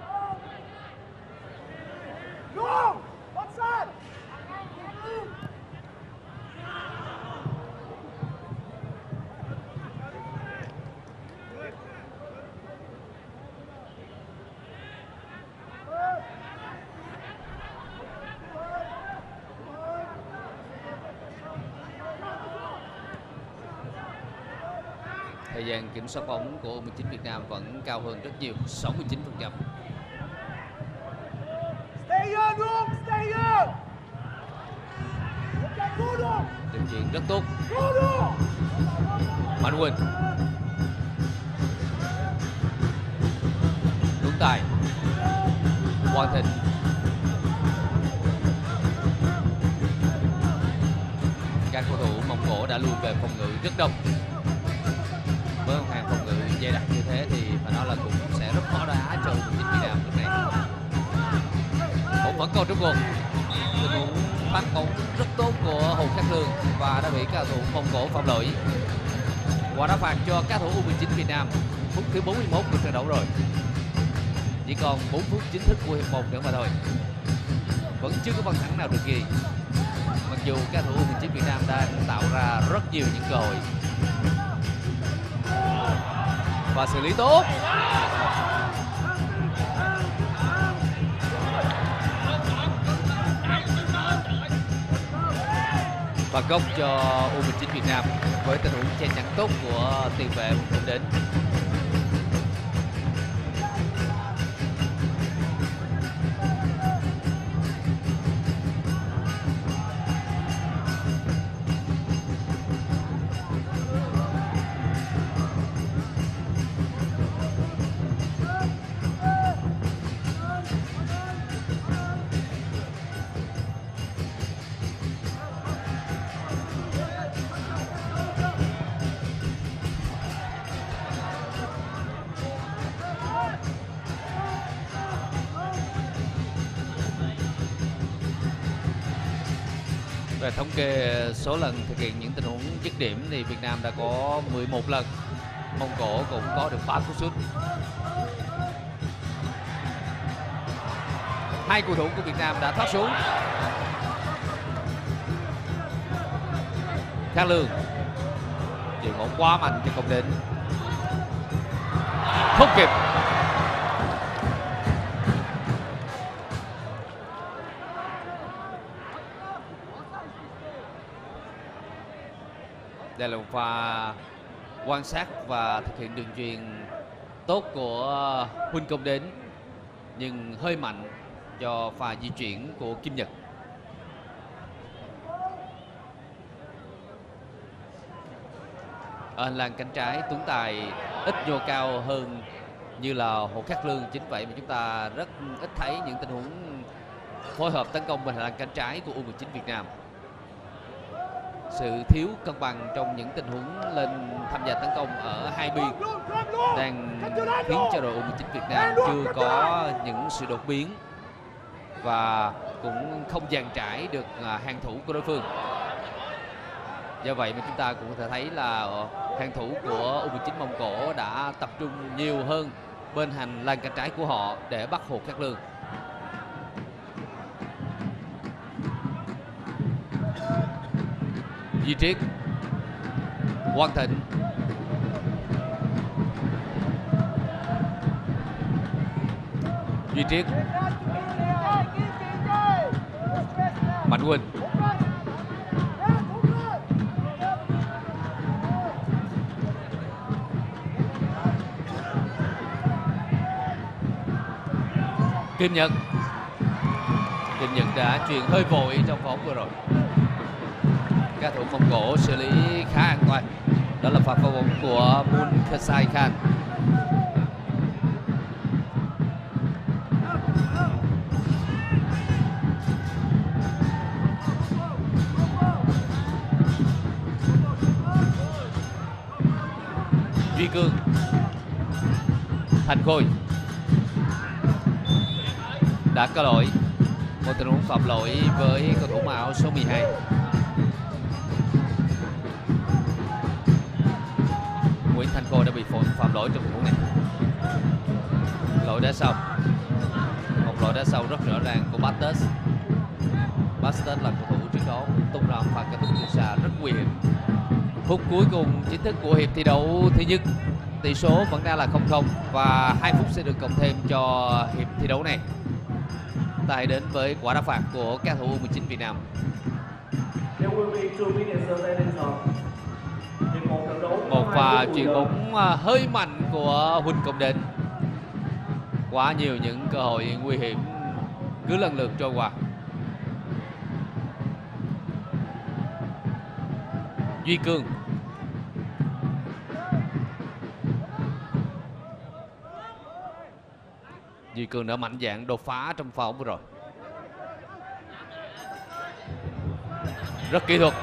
Thời gian kiểm soát bóng của u mười chín Việt Nam vẫn cao hơn rất nhiều, sáu mươi chín phần trăm. Điều chuyền rất tốt. Mạnh Quỳnh, Tuấn Tài, Quang Thịnh. Các cầu thủ Mông Cổ đã lùi về phòng ngự rất đông. Với một hàng phòng ngự dày đặc như thế thì phải nói là cũng sẽ rất khó đá cho u mười chín Việt Nam lúc này. Bóng vẫn còn trong cuộc. Tình huống phát bóng rất tốt của Hồ Khắc Lương và đã bị các cầu thủ Mông Cổ phạm lỗi. Quả đá phạt cho các thủ u mười chín Việt Nam. Phút thứ bốn mươi mốt của trận đấu rồi. Chỉ còn bốn phút chính thức của hiệp một nữa mà thôi. Vẫn chưa có bàn thắng nào được ghi. Mặc dù các thủ u mười chín Việt Nam đã tạo ra rất nhiều những cơ hội. Và xử lý tốt. Và góc cho u mười chín Việt Nam với tình huống che chắn tốt của tiền vệ Công Đến. Về thống kê số lần thực hiện những tình huống dứt điểm thì Việt Nam đã có mười một lần. Mông Cổ cũng có được ba cú sút. Hai cầu thủ của Việt Nam đã thoát xuống. Khang Lương chuyền bóng quá mạnh cho Công Đến. Không kịp. Đây là một pha quan sát và thực hiện đường chuyền tốt của Huỳnh Công Đến, nhưng hơi mạnh do pha di chuyển của Kim Nhật. Ở hành lang cánh trái, Tuấn Tài ít nhô cao hơn như là Hồ Khắc Lương. Chính vậy mà chúng ta rất ít thấy những tình huống phối hợp tấn công bên hành lang cánh trái của u mười chín Việt Nam. Sự thiếu cân bằng trong những tình huống lên tham gia tấn công ở hai biên đang khiến cho đội u mười chín Việt Nam chưa có những sự đột biến và cũng không dàn trải được hàng thủ của đối phương. Do vậy mà chúng ta cũng có thể thấy là hàng thủ của u mười chín Mông Cổ đã tập trung nhiều hơn bên hành lang cánh trái của họ để bắt Hồ Khắc Lương. Duy Triết, Quang Thịnh, Duy Triết, Mạnh Quỳnh, Kim Nhật. Kim Nhật đã chuyền hơi vội trong vòng vừa rồi. Các thủ Mông Cổ xử lý khá an toàn. Đó là pha phá bóng của Moon Khasai Khan. Duy Cương, Thành Khôi đã có lỗi, một tình huống phạm lỗi với cầu thủ áo số mười hai. Nguyễn Thành Khôi đã bị phạm lỗi trong tình huống này. Lỗi đá sau, một lỗi đá sau rất rõ ràng của Bastos. Bastos là cầu thủ trước đó tung ra pha kết thúc từ xa rất nguy hiểm. Phút cuối cùng chính thức của hiệp thi đấu thứ nhất, tỷ số vẫn đang là không không và hai phút sẽ được cộng thêm cho hiệp thi đấu này. Ta hãy đến với quả đá phạt của các thủ U mười chín Việt Nam. Một pha chuyền bóng hơi mạnh của Huỳnh Công Đến. Quá nhiều những cơ hội nguy hiểm cứ lần lượt trôi qua. Duy Cương, Duy Cương đã mạnh dạn đột phá trong pha vừa rồi. Rất kỹ thuật.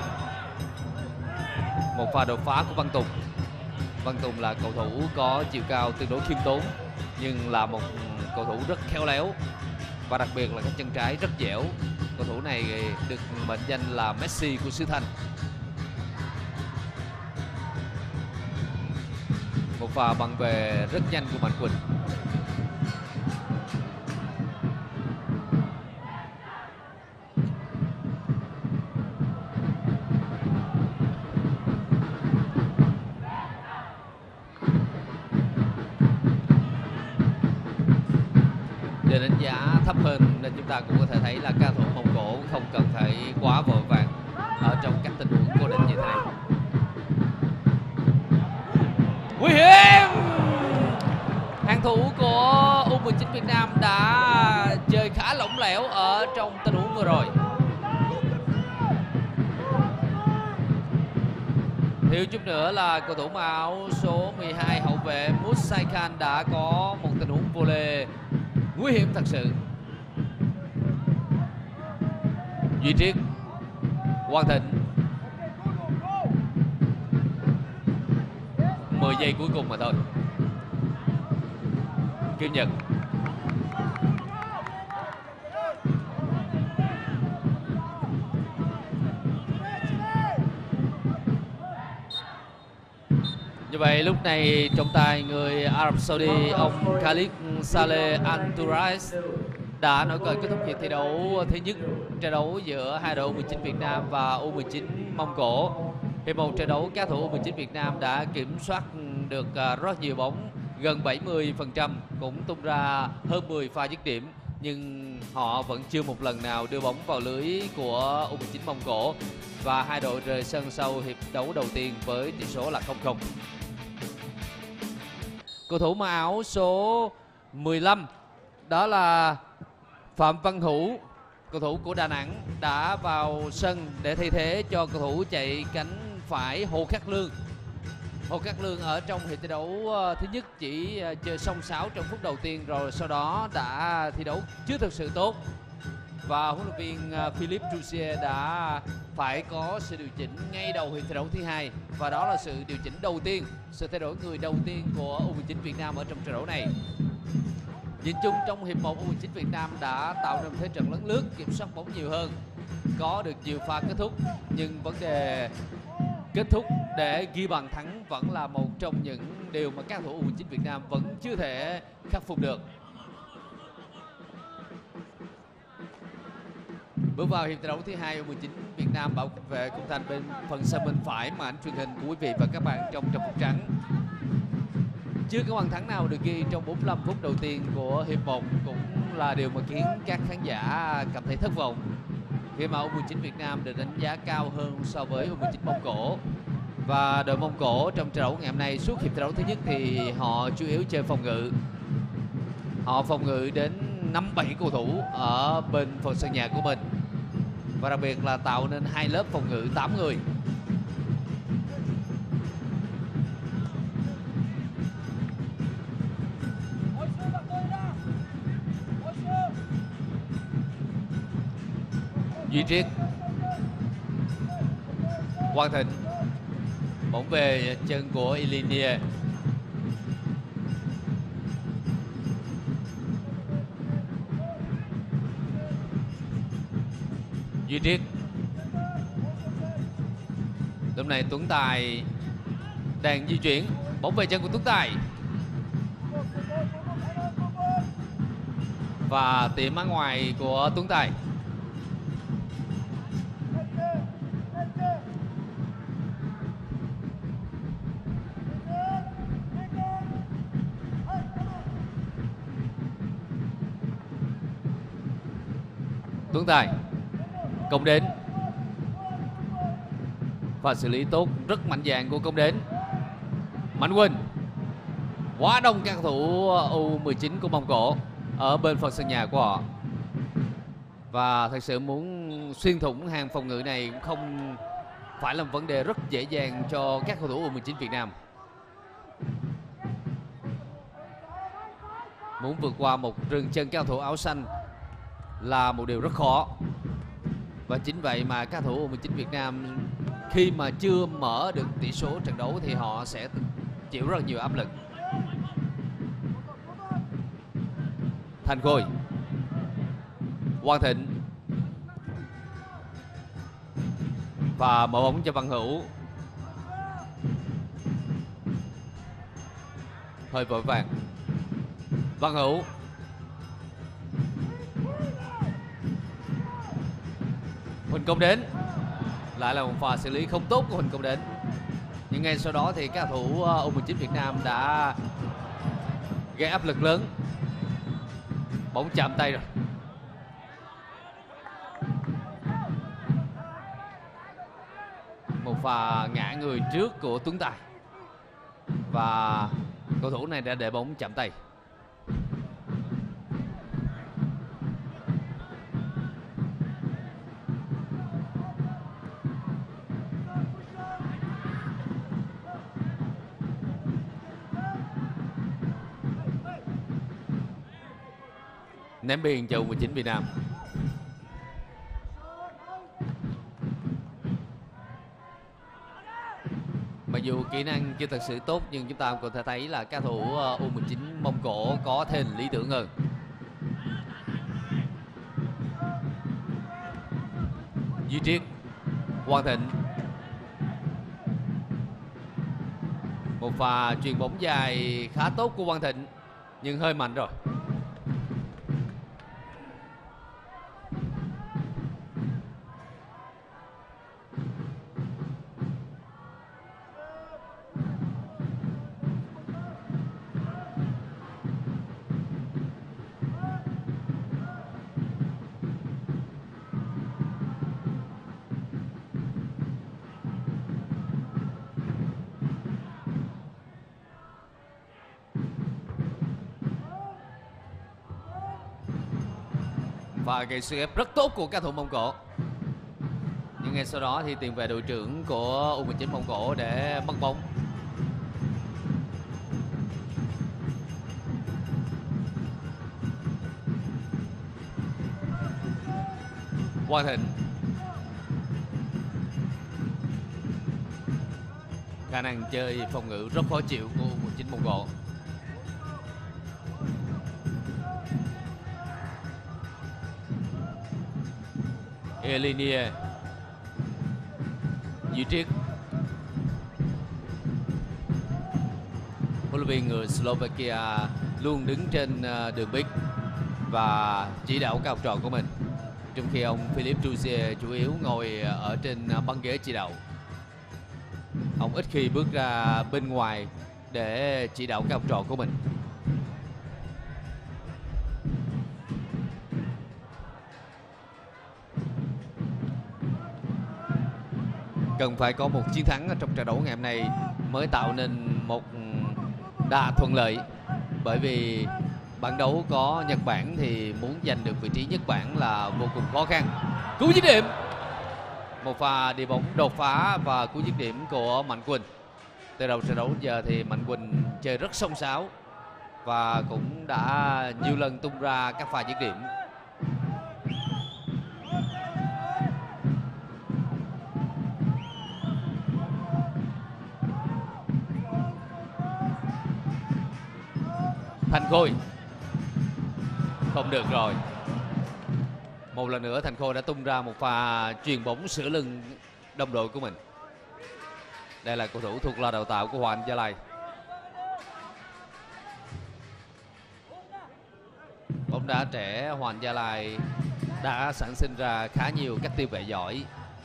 Một pha đột phá của Văn Tùng. Văn Tùng là cầu thủ có chiều cao tương đối khiêm tốn nhưng là một cầu thủ rất khéo léo và đặc biệt là cái chân trái rất dẻo. Cầu thủ này được mệnh danh là Messi của xứ Thanh. Một pha băng về rất nhanh của Mạnh Quỳnh. Để đánh giá thấp hơn nên chúng ta cũng có thể thấy là các thủ Mông Cổ không cần phải quá vội vàng ở trong các tình huống cố định như thế này. Nguy hiểm! Hàng thủ của U mười chín Việt Nam đã chơi khá lỏng lẻo ở trong tình huống vừa rồi. Thiếu chút nữa là cầu thủ áo số mười hai hậu vệ Musai Khan đã có một tình huống volley nguy hiểm thật sự. Duy Triết, Quang Thịnh. mười giây cuối cùng mà thôi. Kim Nhật. Như vậy lúc này trọng tài người Ả Rập Saudi ông Khalid Saleh Al Tourais đã nổi còi kết thúc hiệp thi đấu thứ nhất trận đấu giữa hai đội U mười chín Việt Nam và U mười chín Mông Cổ. Hiệp một trận đấu các thủ U mười chín Việt Nam đã kiểm soát được rất nhiều bóng, gần bảy mươi phần trăm, cũng tung ra hơn mười pha dứt điểm nhưng họ vẫn chưa một lần nào đưa bóng vào lưới của U mười chín Mông Cổ và hai đội rời sân sau hiệp đấu đầu tiên với tỷ số là không không. Cầu thủ mặc áo số mười lăm đó là Phạm Văn Hữu, cầu thủ của Đà Nẵng đã vào sân để thay thế cho cầu thủ chạy cánh phải Hồ Khắc Lương. Hồ Khắc Lương ở trong hiệp thi đấu thứ nhất chỉ chơi xông xáo trong phút đầu tiên rồi sau đó đã thi đấu chưa thực sự tốt và huấn luyện viên Philippe Jouzier đã phải có sự điều chỉnh ngay đầu hiệp thi đấu thứ hai và đó là sự điều chỉnh đầu tiên, sự thay đổi người đầu tiên của U mười chín Việt Nam ở trong trận đấu này. Nhìn chung trong hiệp một U mười chín Việt Nam đã tạo nên thế trận lấn lướt, kiểm soát bóng nhiều hơn, có được nhiều pha kết thúc nhưng vấn đề kết thúc để ghi bàn thắng vẫn là một trong những điều mà các thủ U mười chín Việt Nam vẫn chưa thể khắc phục được. Bước vào hiệp thi đấu thứ hai, U mười chín Việt Nam bảo vệ khung thành bên phần sân bên phải màn ảnh truyền hình của quý vị và các bạn trong trang phục trắng. Chưa có bàn thắng nào được ghi trong bốn mươi lăm phút đầu tiên của hiệp một cũng là điều mà khiến các khán giả cảm thấy thất vọng khi mà U mười chín Việt Nam được đánh giá cao hơn so với U mười chín Mông Cổ. Và đội Mông Cổ trong trận đấu ngày hôm nay suốt hiệp thi đấu thứ nhất thì họ chủ yếu chơi phòng ngự. Họ phòng ngự đến năm bảy cầu thủ ở bên phần sân nhà của mình và đặc biệt là tạo nên hai lớp phòng ngự tám người. Duy Triết, Quang Thịnh, bóng về chân của Ilinie. Duy Triết. Lúc này Tuấn Tài đang di chuyển, bóng về chân của Tuấn Tài và tiệm ở ngoài của Tuấn Tài. Tuấn Tài Công đến và xử lý tốt, rất mạnh dạn của Công đến. Mạnh Quỳnh, quá đông các thủ U mười chín của Mông Cổ ở bên phần sân nhà của họ, và thật sự muốn xuyên thủng hàng phòng ngự này cũng không phải là một vấn đề rất dễ dàng cho các cầu thủ U mười chín Việt Nam. Muốn vượt qua một rừng chân cao thủ áo xanh là một điều rất khó, và chính vậy mà các thủ U mười chín Việt Nam khi mà chưa mở được tỷ số trận đấu thì họ sẽ chịu rất nhiều áp lực. Thành Khôi, Quang Thịnh và mở bóng cho Văn Hữu. Hơi vội vàng. Văn Hữu, Huỳnh Công đến. Lại là một pha xử lý không tốt của Huỳnh Công đến. Nhưng ngay sau đó thì các thủ U mười chín Việt Nam đã gây áp lực lớn. Bóng chạm tay rồi. Một pha ngã người trước của Tuấn Tài, và cầu thủ này đã để bóng chạm tay. Ném biên cho U mười chín Việt Nam. Mặc dù kỹ năng chưa thật sự tốt, nhưng chúng ta có thể thấy là các thủ U mười chín Mông Cổ có thêm lý tưởng hơn. Duy Triết, Quang Thịnh. Một pha chuyền bóng dài khá tốt của Quang Thịnh, nhưng hơi mạnh rồi. Và gây sức ép rất tốt của các thủ Mông Cổ. Nhưng ngay sau đó thì tiền vệ đội trưởng của U mười chín Mông Cổ để mất bóng. Quang Thịnh. Khả năng chơi phòng ngự rất khó chịu của U mười chín Mông Cổ. Elinia. Duy Triết. Huấn luyện viên người Slovakia luôn đứng trên đường biếc và chỉ đạo các học trò của mình, trong khi ông Philip Jussier chủ yếu ngồi ở trên băng ghế chỉ đạo. Ông ít khi bước ra bên ngoài để chỉ đạo các học trò của mình. Cần phải có một chiến thắng trong trận đấu ngày hôm nay mới tạo nên một đà thuận lợi, bởi vì bảng đấu có Nhật Bản thì muốn giành được vị trí nhất bảng là vô cùng khó khăn. Cú dứt điểm, một pha đi bóng đột phá và cú dứt điểm của Mạnh Quỳnh. Từ đầu trận đấu giờ thì Mạnh Quỳnh chơi rất xông xáo và cũng đã nhiều lần tung ra các pha dứt điểm. Thành Khôi, không được rồi. Một lần nữa Thành Khôi đã tung ra một pha chuyền bóng sửa lưng đồng đội của mình. Đây là cầu thủ thuộc lò đào tạo của Hoàng Anh Gia Lai. Bóng đá trẻ Hoàng Anh Gia Lai đã sản sinh ra khá nhiều các tiền vệ giỏi.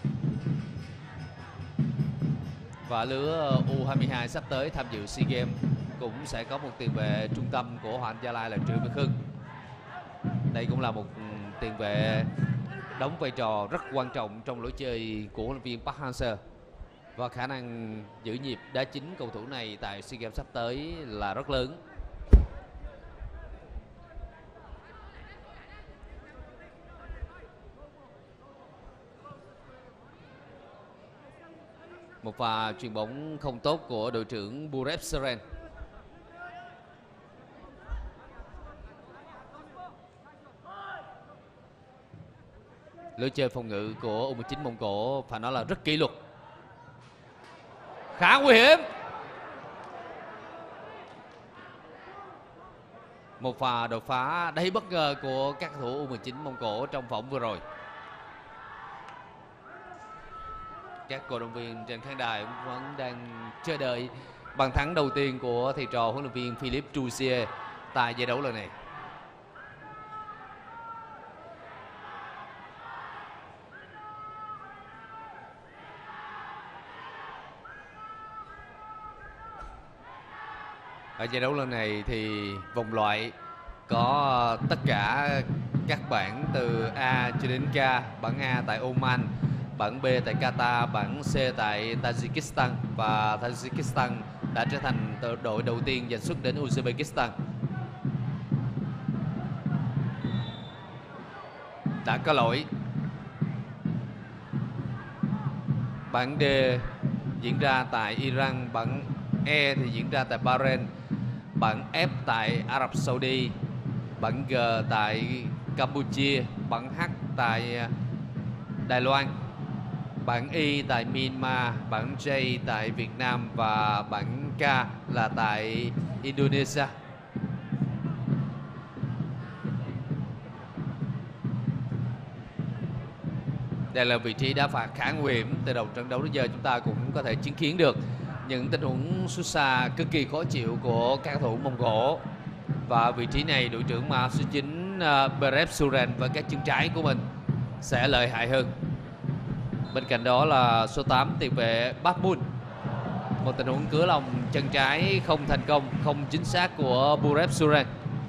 Và lứa U hai mươi hai sắp tới tham dự SEA Games cũng sẽ có một tiền vệ trung tâm của Hoàng Anh Gia Lai là Triệu Việt Hưng. Đây cũng là một tiền vệ đóng vai trò rất quan trọng trong lối chơi của huấn luyện viên Park Hang-seo. Và khả năng giữ nhịp đá chính cầu thủ này tại SEA Games sắp tới là rất lớn. Một pha chuyền bóng không tốt của đội trưởng Burep Seren. Lối chơi phòng ngự của U mười chín Mông Cổ phải nói là rất kỷ luật, khá nguy hiểm. Một pha đột phá đầy bất ngờ của các cầu thủ U mười chín Mông Cổ trong vòng vừa rồi. Các cổ động viên trên khán đài vẫn đang chờ đợi bàn thắng đầu tiên của thầy trò huấn luyện viên Philippe Jouzier tại giải đấu lần này. Ở giải đấu lần này thì vòng loại có tất cả các bảng từ A cho đến K. Bảng A tại Oman, bảng B tại Qatar, bảng C tại Tajikistan, và Tajikistan đã trở thành đội đầu tiên giành suất đến Uzbekistan. Đã có lỗi. Bảng D diễn ra tại Iran, bảng E thì diễn ra tại Bahrain, bảng F tại Ả Rập Saudi, bảng G tại Campuchia, bảng H tại Đài Loan, bảng Y tại Myanmar, bảng J tại Việt Nam và bảng K là tại Indonesia. Đây là vị trí đá phạt khá nguy hiểm. Từ đầu trận đấu đến giờ chúng ta cũng có thể chứng kiến được những tình huống sút xa cực kỳ khó chịu của các cầu thủ Mông Cổ. Và vị trí này đội trưởng mà số chín uh, Berep Suren với các chân trái của mình sẽ lợi hại hơn. Bên cạnh đó là số tám tiền vệ Batmun. Một tình huống cửa lòng chân trái không thành công, không chính xác của Berep Suren.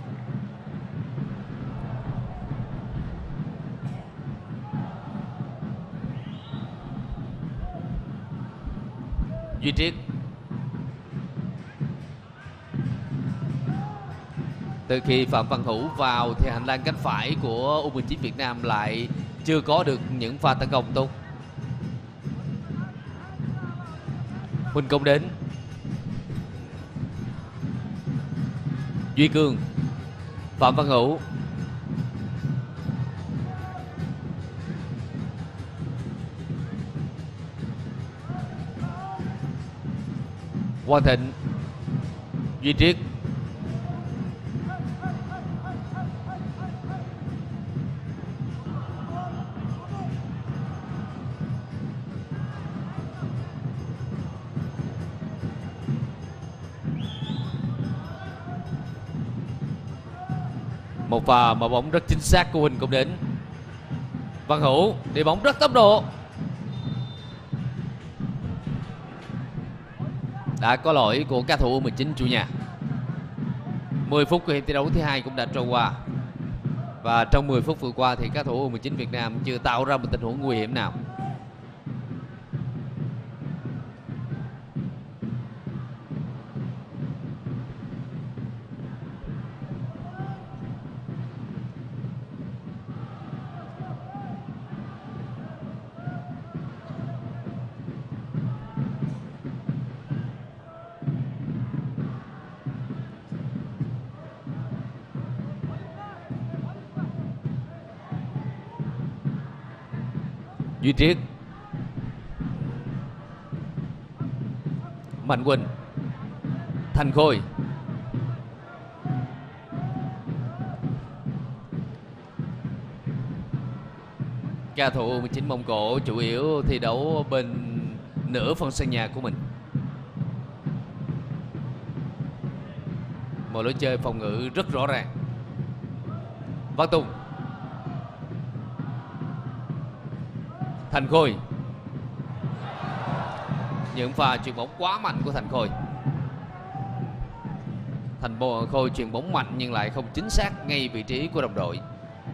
Duy Triết. Từ khi Phạm Văn Hữu vào thì hành lang cánh phải của U mười chín Việt Nam lại chưa có được những pha tấn công tốt. Huỳnh Công đến. Duy Cương. Phạm Văn Hữu. Quang Thịnh. Duy Triết. Một pha mở bóng rất chính xác của Huỳnh cũng đến. Văn Hữu đi bóng rất tốc độ. Đã có lỗi của các thủ U mười chín chủ nhà. mười phút của hiệp thi đấu thứ hai cũng đã trôi qua. Và trong mười phút vừa qua thì các thủ U mười chín Việt Nam chưa tạo ra một tình huống nguy hiểm nào. Duy Triết. Mạnh Quỳnh. Thành Khôi. Ca thủ u mười chín Mông Cổ chủ yếu thi đấu bên nửa phần sân nhà của mình. Một lối chơi phòng ngự rất rõ ràng. Văn Tùng, Thành Khôi. Những pha chuyền bóng quá mạnh của Thành Khôi. Thành Khôi chuyền bóng mạnh nhưng lại không chính xác ngay vị trí của đồng đội.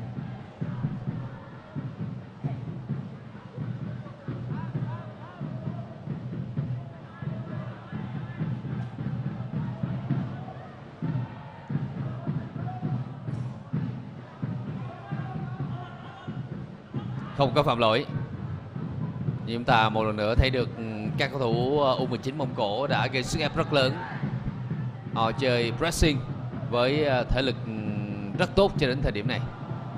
Không có phạm lỗi. Nhưng chúng ta một lần nữa thấy được các cầu thủ u mười chín Mông Cổ đã gây sức ép rất lớn. Họ chơi pressing với thể lực rất tốt cho đến thời điểm này.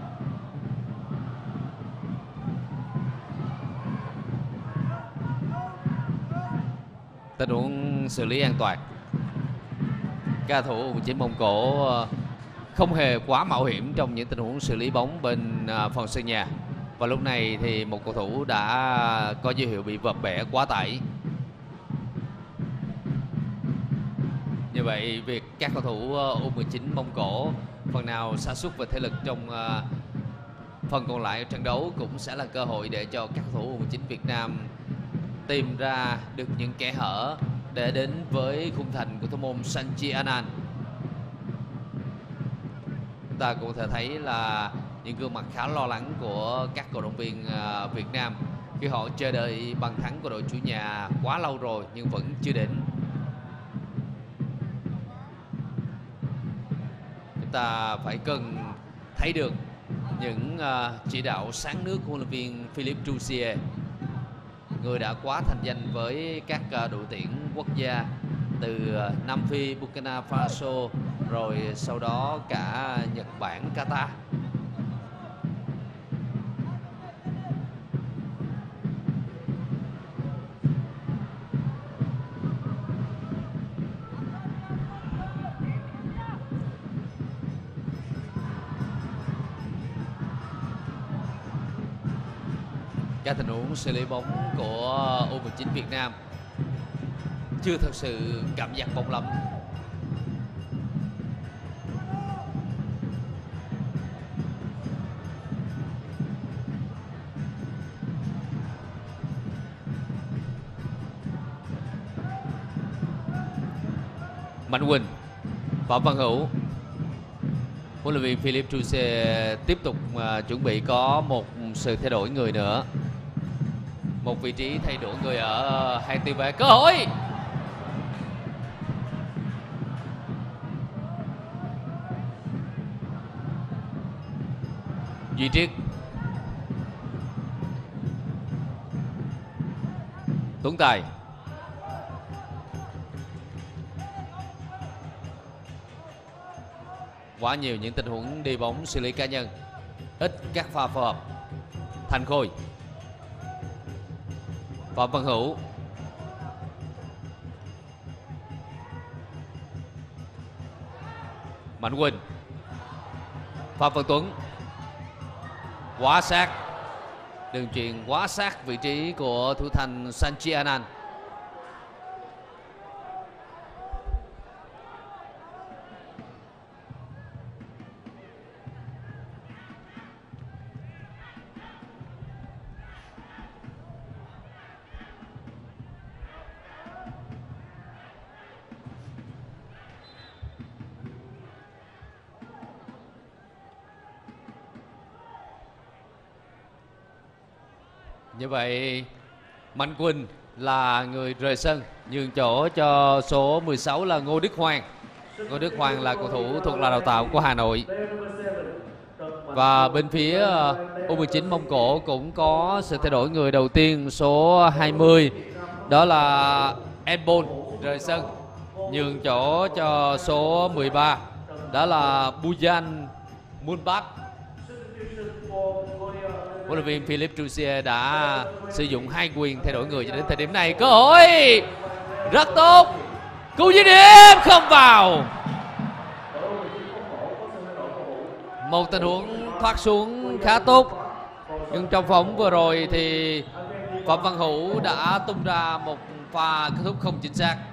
Tình huống xử lý an toàn. Ca thủ u mười chín Mông Cổ không hề quá mạo hiểm trong những tình huống xử lý bóng bên phần sân nhà. Và lúc này thì một cầu thủ đã có dấu hiệu bị vợp bẻ quá tải. Như vậy việc các cầu thủ u mười chín Mông Cổ phần nào sa sút về thể lực trong phần còn lại trận đấu cũng sẽ là cơ hội để cho các cầu thủ u mười chín Việt Nam tìm ra được những kẽ hở để đến với khung thành của thủ môn Sanchi Anand. Chúng ta cũng có thể thấy là những gương mặt khá lo lắng của các cổ động viên Việt Nam khi họ chờ đợi bàn thắng của đội chủ nhà quá lâu rồi nhưng vẫn chưa đến. Chúng ta phải cần thấy được những chỉ đạo sáng nước của huấn luyện viên Philippe Jouzier, người đã quá thành danh với các đội tuyển quốc gia từ Nam Phi, Burkina Faso, rồi sau đó cả Nhật Bản, Qatar. Các tình huống xử lý bóng của u mười chín Việt Nam chưa thật sự cảm giác bóng lắm. Mạnh Quỳnh, Phạm Văn Hữu. Huấn luyện viên Philippe Jouzier tiếp tục uh, chuẩn bị có một sự thay đổi người nữa. Một vị trí thay đổi người ở hàng tiền vệ. Cơ hội. Duy Triết. Tuấn Tài. Quá nhiều những tình huống đi bóng xử lý cá nhân, ít các pha phối hợp. Thành Khôi, Phạm Văn Hữu, Mạnh Quỳnh, Phạm Văn Tuấn. Quá sát, đường chuyền quá sát vị trí của thủ thành Sanchi Anand. Như vậy Mạnh Quỳnh là người rời sân, nhường chỗ cho số mười sáu là Ngô Đức Hoàng. Ngô Đức Hoàng là cầu thủ thuộc là đào tạo của Hà Nội. Và bên phía u mười chín Mông Cổ cũng có sự thay đổi người đầu tiên, số hai mươi đó là Enbon rời sân, nhường chỗ cho số mười ba đó là Bujan Munbat. Huấn luyện viên Philippe Jouzier đã sử dụng hai quyền thay đổi người cho đến thời điểm này. Cơ hội rất tốt, cú dứt điểm không vào. Một tình huống thoát xuống khá tốt Nhưng trong phóng vừa rồi thì Phạm Văn Hữu đã tung ra một pha kết thúc không chính xác.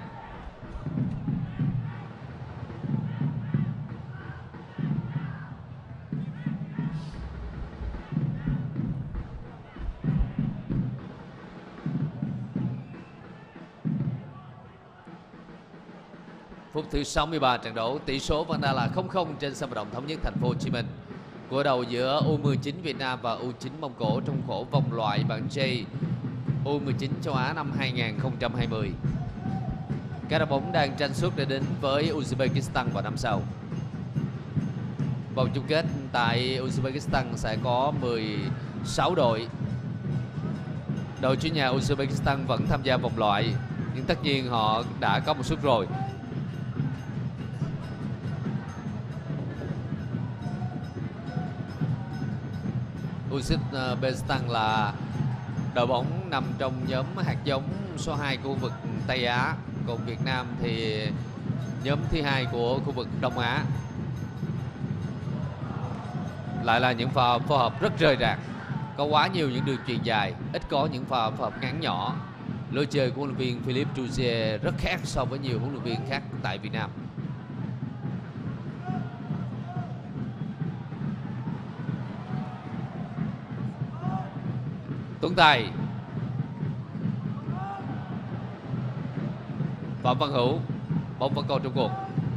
Phút thứ sáu mươi ba trận đấu, tỷ số vẫn đang là không không trên sân vận động Thống Nhất Thành phố Hồ Chí Minh. Cuộc đầu giữa U mười chín Việt Nam và U chín Mông Cổ trong khổ vòng loại bảng J U mười chín châu Á năm hai nghìn không trăm hai mươi. Các đội bóng đang tranh suất để đến với Uzbekistan vào năm sau. Vòng chung kết tại Uzbekistan sẽ có mười sáu đội. Đội chủ nhà Uzbekistan vẫn tham gia vòng loại, nhưng tất nhiên họ đã có một suất rồi. Uzbekistan là đội bóng nằm trong nhóm hạt giống số hai của khu vực Tây Á, còn Việt Nam thì nhóm thứ hai của khu vực Đông Á. Lại là những pha phối hợp rất rời rạc, có quá nhiều những đường chuyền dài, ít có những pha phối hợp ngắn nhỏ. Lối chơi của huấn luyện viên Philippe Jouzier rất khác so với nhiều huấn luyện viên khác tại Việt Nam. Tuấn Tài, Phạm Văn Hữu, bóng vẫn còn trong cuộc.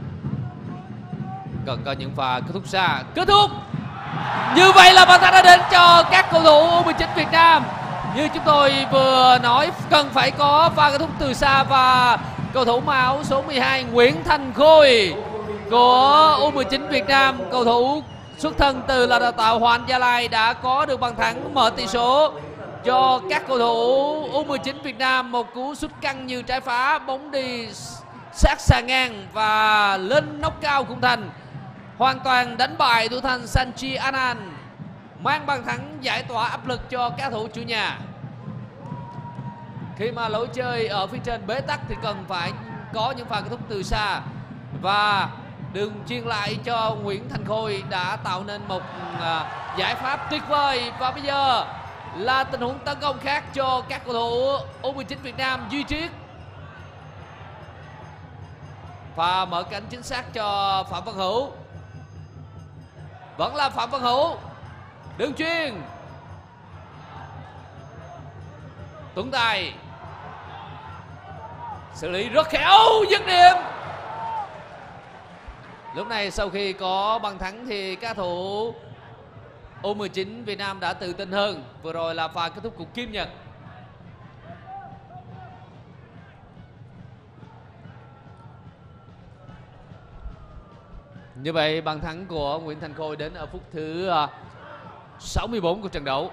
Cần có những pha kết thúc xa, kết thúc. Như vậy là bàn thắng đã đến cho các cầu thủ U mười chín Việt Nam. Như chúng tôi vừa nói, cần phải có pha kết thúc từ xa và cầu thủ mặc áo số mười hai Nguyễn Thành Khôi của U mười chín Việt Nam, cầu thủ xuất thân từ là đào tạo Hoàng Gia Lai, đã có được bàn thắng mở tỷ số cho các cầu thủ U mười chín Việt Nam. Một cú sút căng như trái phá, bóng đi sát xà ngang và lên nóc cao khung thành, hoàn toàn đánh bại thủ thành Sanchi Anand, mang bàn thắng giải tỏa áp lực cho các thủ chủ nhà. Khi mà lối chơi ở phía trên bế tắc thì cần phải có những pha kết thúc từ xa, và đường chuyền lại cho Nguyễn Thành Khôi đã tạo nên một giải pháp tuyệt vời. Và bây giờ là tình huống tấn công khác cho các cầu thủ U mười chín Việt Nam. Duy Triết, pha mở cánh chính xác cho Phạm Văn Hữu, vẫn là Phạm Văn Hữu, đường chuyền Tuấn Tài xử lý rất khéo, dứt điểm. Lúc này sau khi có bàn thắng thì các thủ U mười chín Việt Nam đã tự tin hơn. Vừa rồi là pha kết thúc của Kim Nhật. Như vậy bàn thắng của Nguyễn Thành Khôi đến ở phút thứ sáu mươi bốn của trận đấu.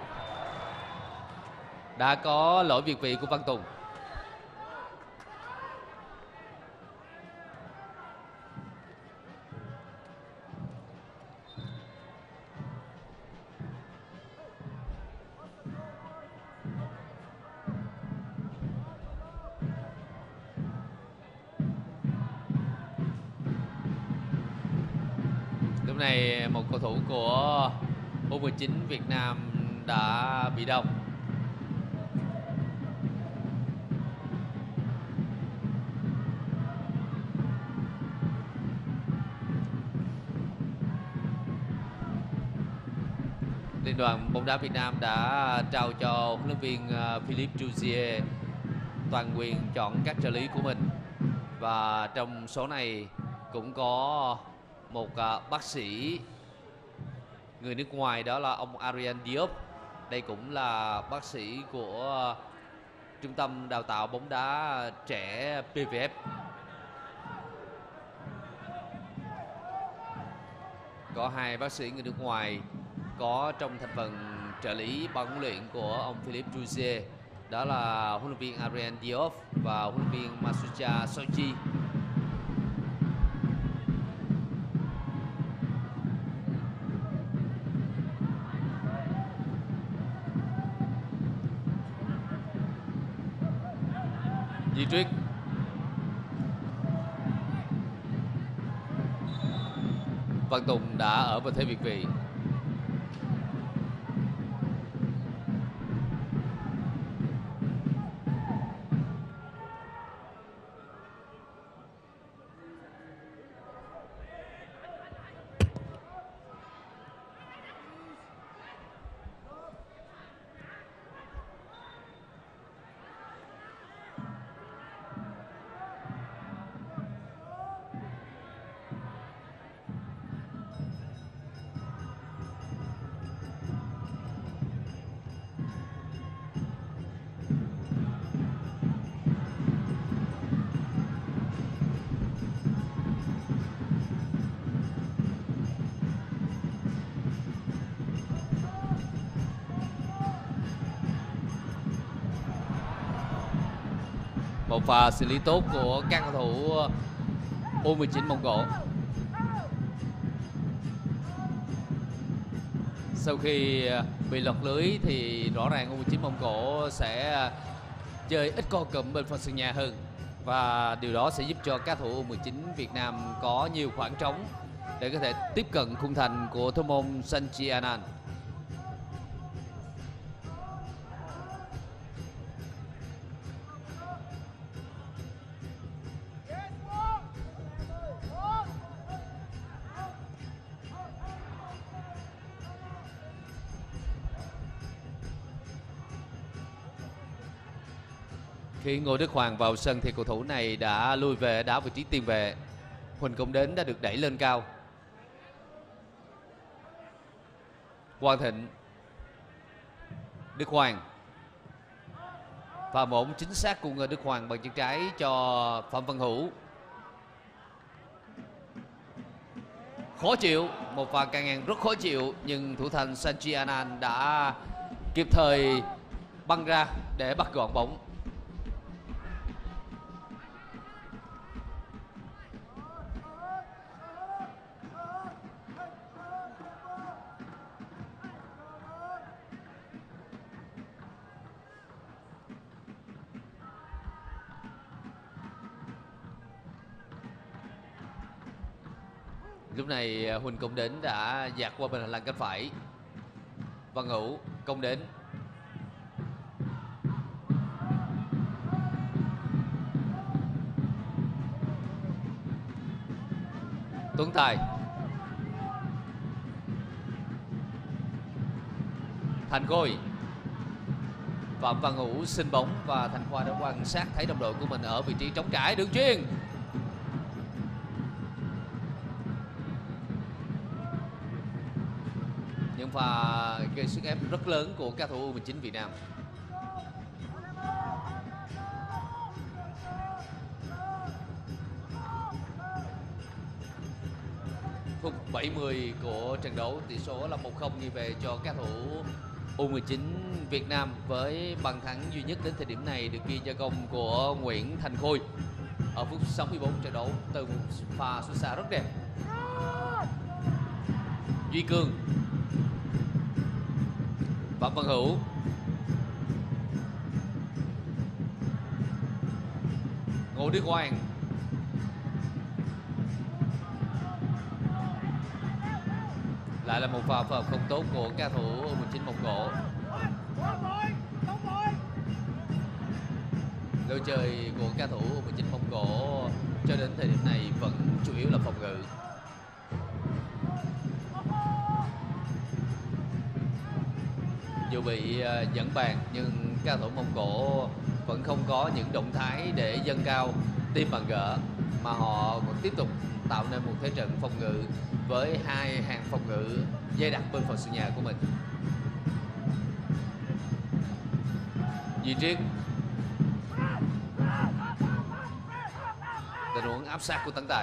Đã có lỗi việt vị của Văn Tùng. Lúc này một cầu thủ của U mười chín Việt Nam đã bị động. Liên đoàn bóng đá Việt Nam đã trao cho huấn luyện viên Philippe Jouzier toàn quyền chọn các trợ lý của mình, và trong số này cũng có một uh, bác sĩ người nước ngoài, đó là ông Arian Diop. Đây cũng là bác sĩ của uh, trung tâm đào tạo bóng đá trẻ pê vê ép. Có hai bác sĩ người nước ngoài có trong thành phần trợ lý ban huấn luyện của ông Philippe Jouzier, đó là huấn luyện viên Arian Diop và huấn luyện viên Masucha Soichi. Duy Triết, Văn Tùng đã ở vào thế việt vị. Một pha xử lý tốt của các cầu thủ U mười chín Mông Cổ. Sau khi bị lọt lưới thì rõ ràng U mười chín Mông Cổ sẽ chơi ít co cụm bên phần sân nhà hơn, và điều đó sẽ giúp cho các thủ U mười chín Việt Nam có nhiều khoảng trống để có thể tiếp cận khung thành của thủ môn Sanchi Anand. Khi Ngô Đức Hoàng vào sân thì cầu thủ này đã lui về đá vị trí tiền vệ. Huỳnh Công Đến đã được đẩy lên cao. Quang Thịnh, Đức Hoàng, và một chính xác của Đức Hoàng bằng chân trái cho Phạm Văn Hữu. Khó chịu, một pha căng ngang rất khó chịu, nhưng thủ thành Sanchi Anand đã kịp thời băng ra để bắt gọn bóng. Lúc này Huỳnh Công Đến đã dạt qua bên hành lang cánh phải. Văn Hữu, Công Đến, Tuấn Tài, Thành Khôi. Phạm Văn Hữu xin bóng và Thành Khoa đã quan sát thấy đồng đội của mình ở vị trí trống trải. Đường chuyền, những pha gây sức ép rất lớn của các thủ U mười chín Việt Nam. Phút bảy mươi của trận đấu, tỷ số là một không nghiêng về cho các thủ U mười chín Việt Nam, với bàn thắng duy nhất đến thời điểm này được ghi cho công của Nguyễn Thành Khôi ở phút sáu mươi bốn trận đấu từ một pha xuất xa rất đẹp. Duy Cương, Phạm Văn Hữu, Ngô Đức Hoàng, lại là một pha phối hợp không tốt của các thủ U mười chín Mông Cổ. Lối chơi của các thủ U mười chín Mông Cổ cho đến thời điểm này vẫn chủ yếu là phòng ngự. Dù bị uh, dẫn bàn nhưng các thủ Mông Cổ vẫn không có những động thái để dâng cao team bàn gỡ, mà họ còn tiếp tục tạo nên một thế trận phòng ngự với hai hàng phòng ngự dày đặc bên phần sân nhà của mình. Duy Triết, tình huống áp sát của Tấn Tài.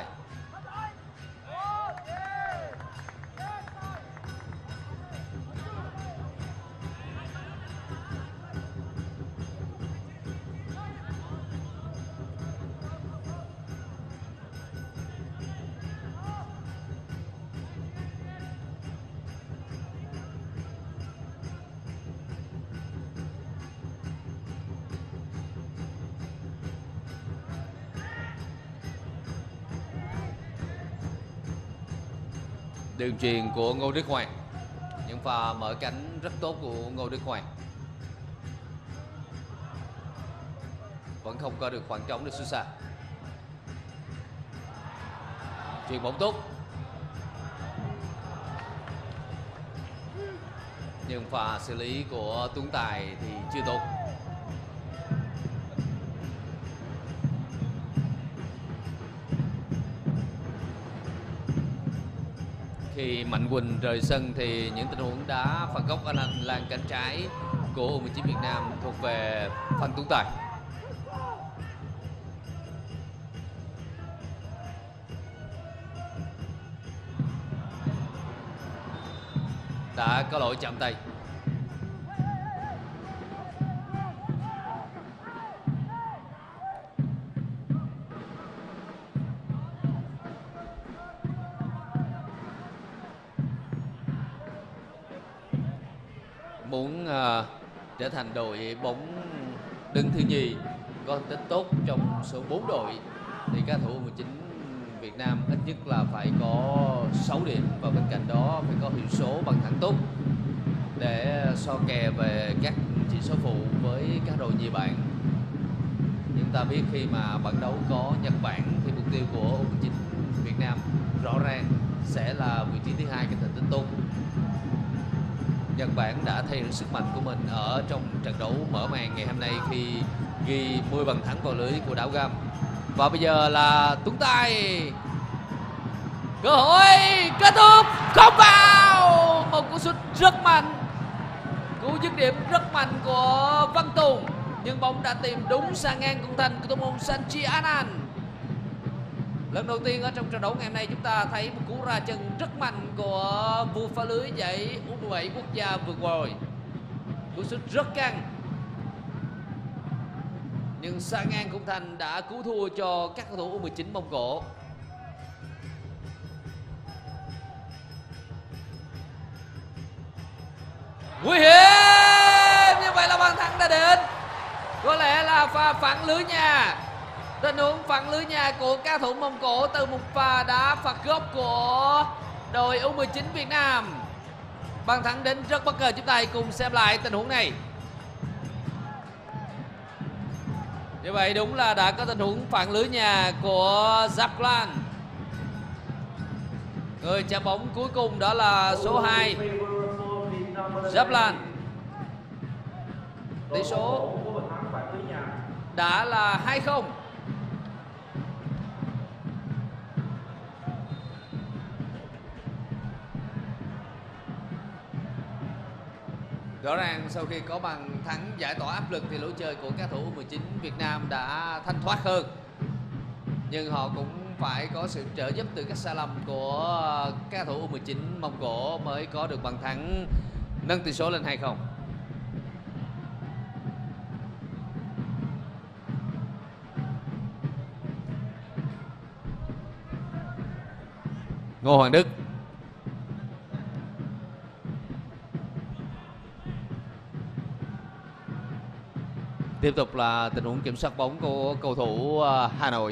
Đường chuyền của Ngô Đức Hoàng, những pha mở cánh rất tốt của Ngô Đức Hoàng, vẫn không có được khoảng trống để xuất xa. Chuyền bóng tốt, nhưng pha xử lý của Tuấn Tài thì chưa tốt. Khi Mạnh Quỳnh rời sân thì những tình huống đá phạt góc ở hành lang cánh trái của U mười chín Việt Nam thuộc về Phan Tuấn Tài. Đã có lỗi chạm tay. muốn uh, trở thành đội bóng đứng thứ nhì có thành tích tốt trong số bốn đội thì các thủ u mười chín Việt Nam ít nhất là phải có sáu điểm, và bên cạnh đó phải có hiệu số bàn thắng tốt để so kè về các chỉ số phụ với các đội nhì bảng. Chúng ta biết khi mà bảng đấu có Nhật Bản thì mục tiêu của u mười chín Việt Nam rõ ràng sẽ là vị trí thứ hai, cái thành tích tốt. Nhật Bản đã thể hiện sức mạnh của mình ở trong trận đấu mở màn ngày hôm nay khi ghi mười bàn thắng vào lưới của đảo Gam. Và bây giờ là Tuấn Tài, cơ hội kết thúc không vào, một cú sút rất mạnh, cú dứt điểm rất mạnh của Văn Tùng, nhưng bóng đã tìm đúng xa ngang khung thành của thủ môn Sanchi Anand. Lần đầu tiên ở trong trận đấu ngày hôm nay chúng ta thấy một cú ra chân rất mạnh của vua phá lưới giải u mười bảy quốc gia vừa rồi, cú sút rất căng nhưng xa ngang khung thành đã cứu thua cho các cầu thủ u mười chín Mông Cổ. Nguy hiểm, như vậy là bàn thắng đã đến, có lẽ là pha phản lưới nhà. Tình huống phản lưới nhà của các thủ Mông Cổ từ một pha đá phạt góc của đội u mười chín Việt Nam. Bàn thắng đến rất bất ngờ, chúng ta hãy cùng xem lại tình huống này. Như vậy đúng là đã có tình huống phản lưới nhà của Zaplan. Người chạm bóng cuối cùng đó là số hai Zaplan. Tỷ số đã là hai không. Rõ ràng sau khi có bàn thắng giải tỏa áp lực thì lối chơi của các thủ u mười chín Việt Nam đã thanh thoát hơn. Nhưng họ cũng phải có sự trợ giúp từ các sai lầm của các thủ u mười chín Mông Cổ mới có được bàn thắng nâng tỷ số lên hai không. Ngô Hoàng Đức. Tiếp tục là tình huống kiểm soát bóng của cầu thủ Hà Nội.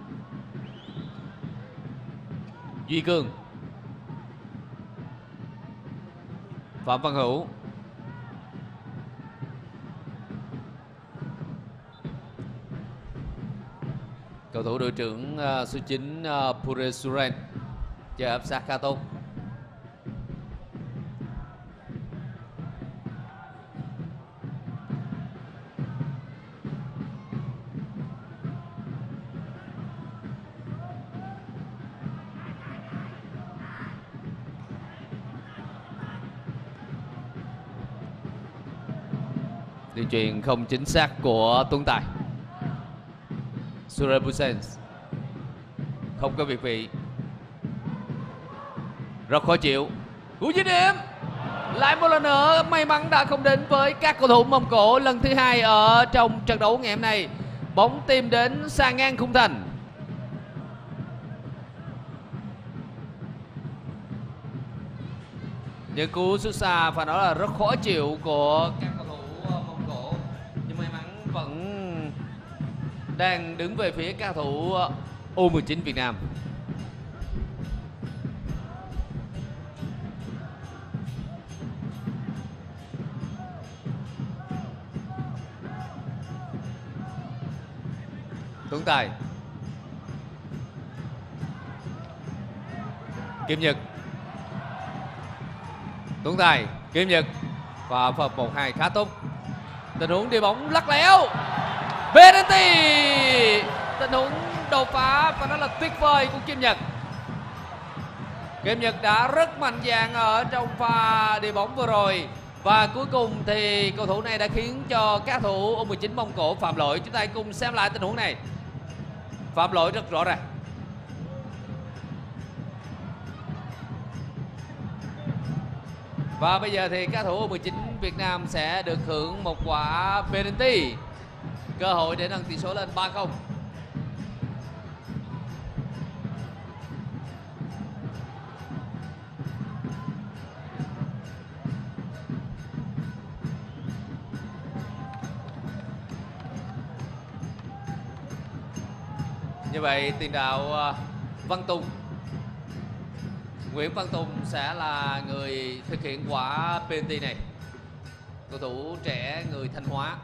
Duy Cương, Phạm Văn Hữu, cầu thủ đội trưởng số chín Pure Suren chơi áp sát khá tốt. Điều chuyền không chính xác của Tuấn Tài. Surebusen không có việt vị, rất khó chịu. Cú dứt điểm lại một lần nữa, may mắn đã không đến với các cầu thủ Mông Cổ lần thứ hai ở trong trận đấu ngày hôm nay. Bóng tìm đến xa ngang khung thành. Những cú sút xa phải nói là rất khó chịu của các cầu thủ Mông Cổ, nhưng may mắn vẫn đang đứng về phía các cầu thủ u mười chín Việt Nam. Tuấn Tài, Kim Nhật, Tuấn Tài, Kim Nhật và phập một hai khá tốt. Tình huống đi bóng lắc léo, penalty, tình huống đột phá và nó là tuyệt vời của Kim Nhật. Kim Nhật đã rất mạnh dạn ở trong pha đi bóng vừa rồi, và cuối cùng thì cầu thủ này đã khiến cho các thủ u mười chín Mông Cổ phạm lỗi. Chúng ta cùng xem lại tình huống này. Phạm lỗi rất rõ ràng. Và bây giờ thì các thủ u mười chín Việt Nam sẽ được hưởng một quả penalty, cơ hội để nâng tỷ số lên ba không. Như vậy tiền đạo Văn Tùng, Nguyễn Văn Tùng sẽ là người thực hiện quả penalty này. Cầu thủ trẻ người Thanh Hóa.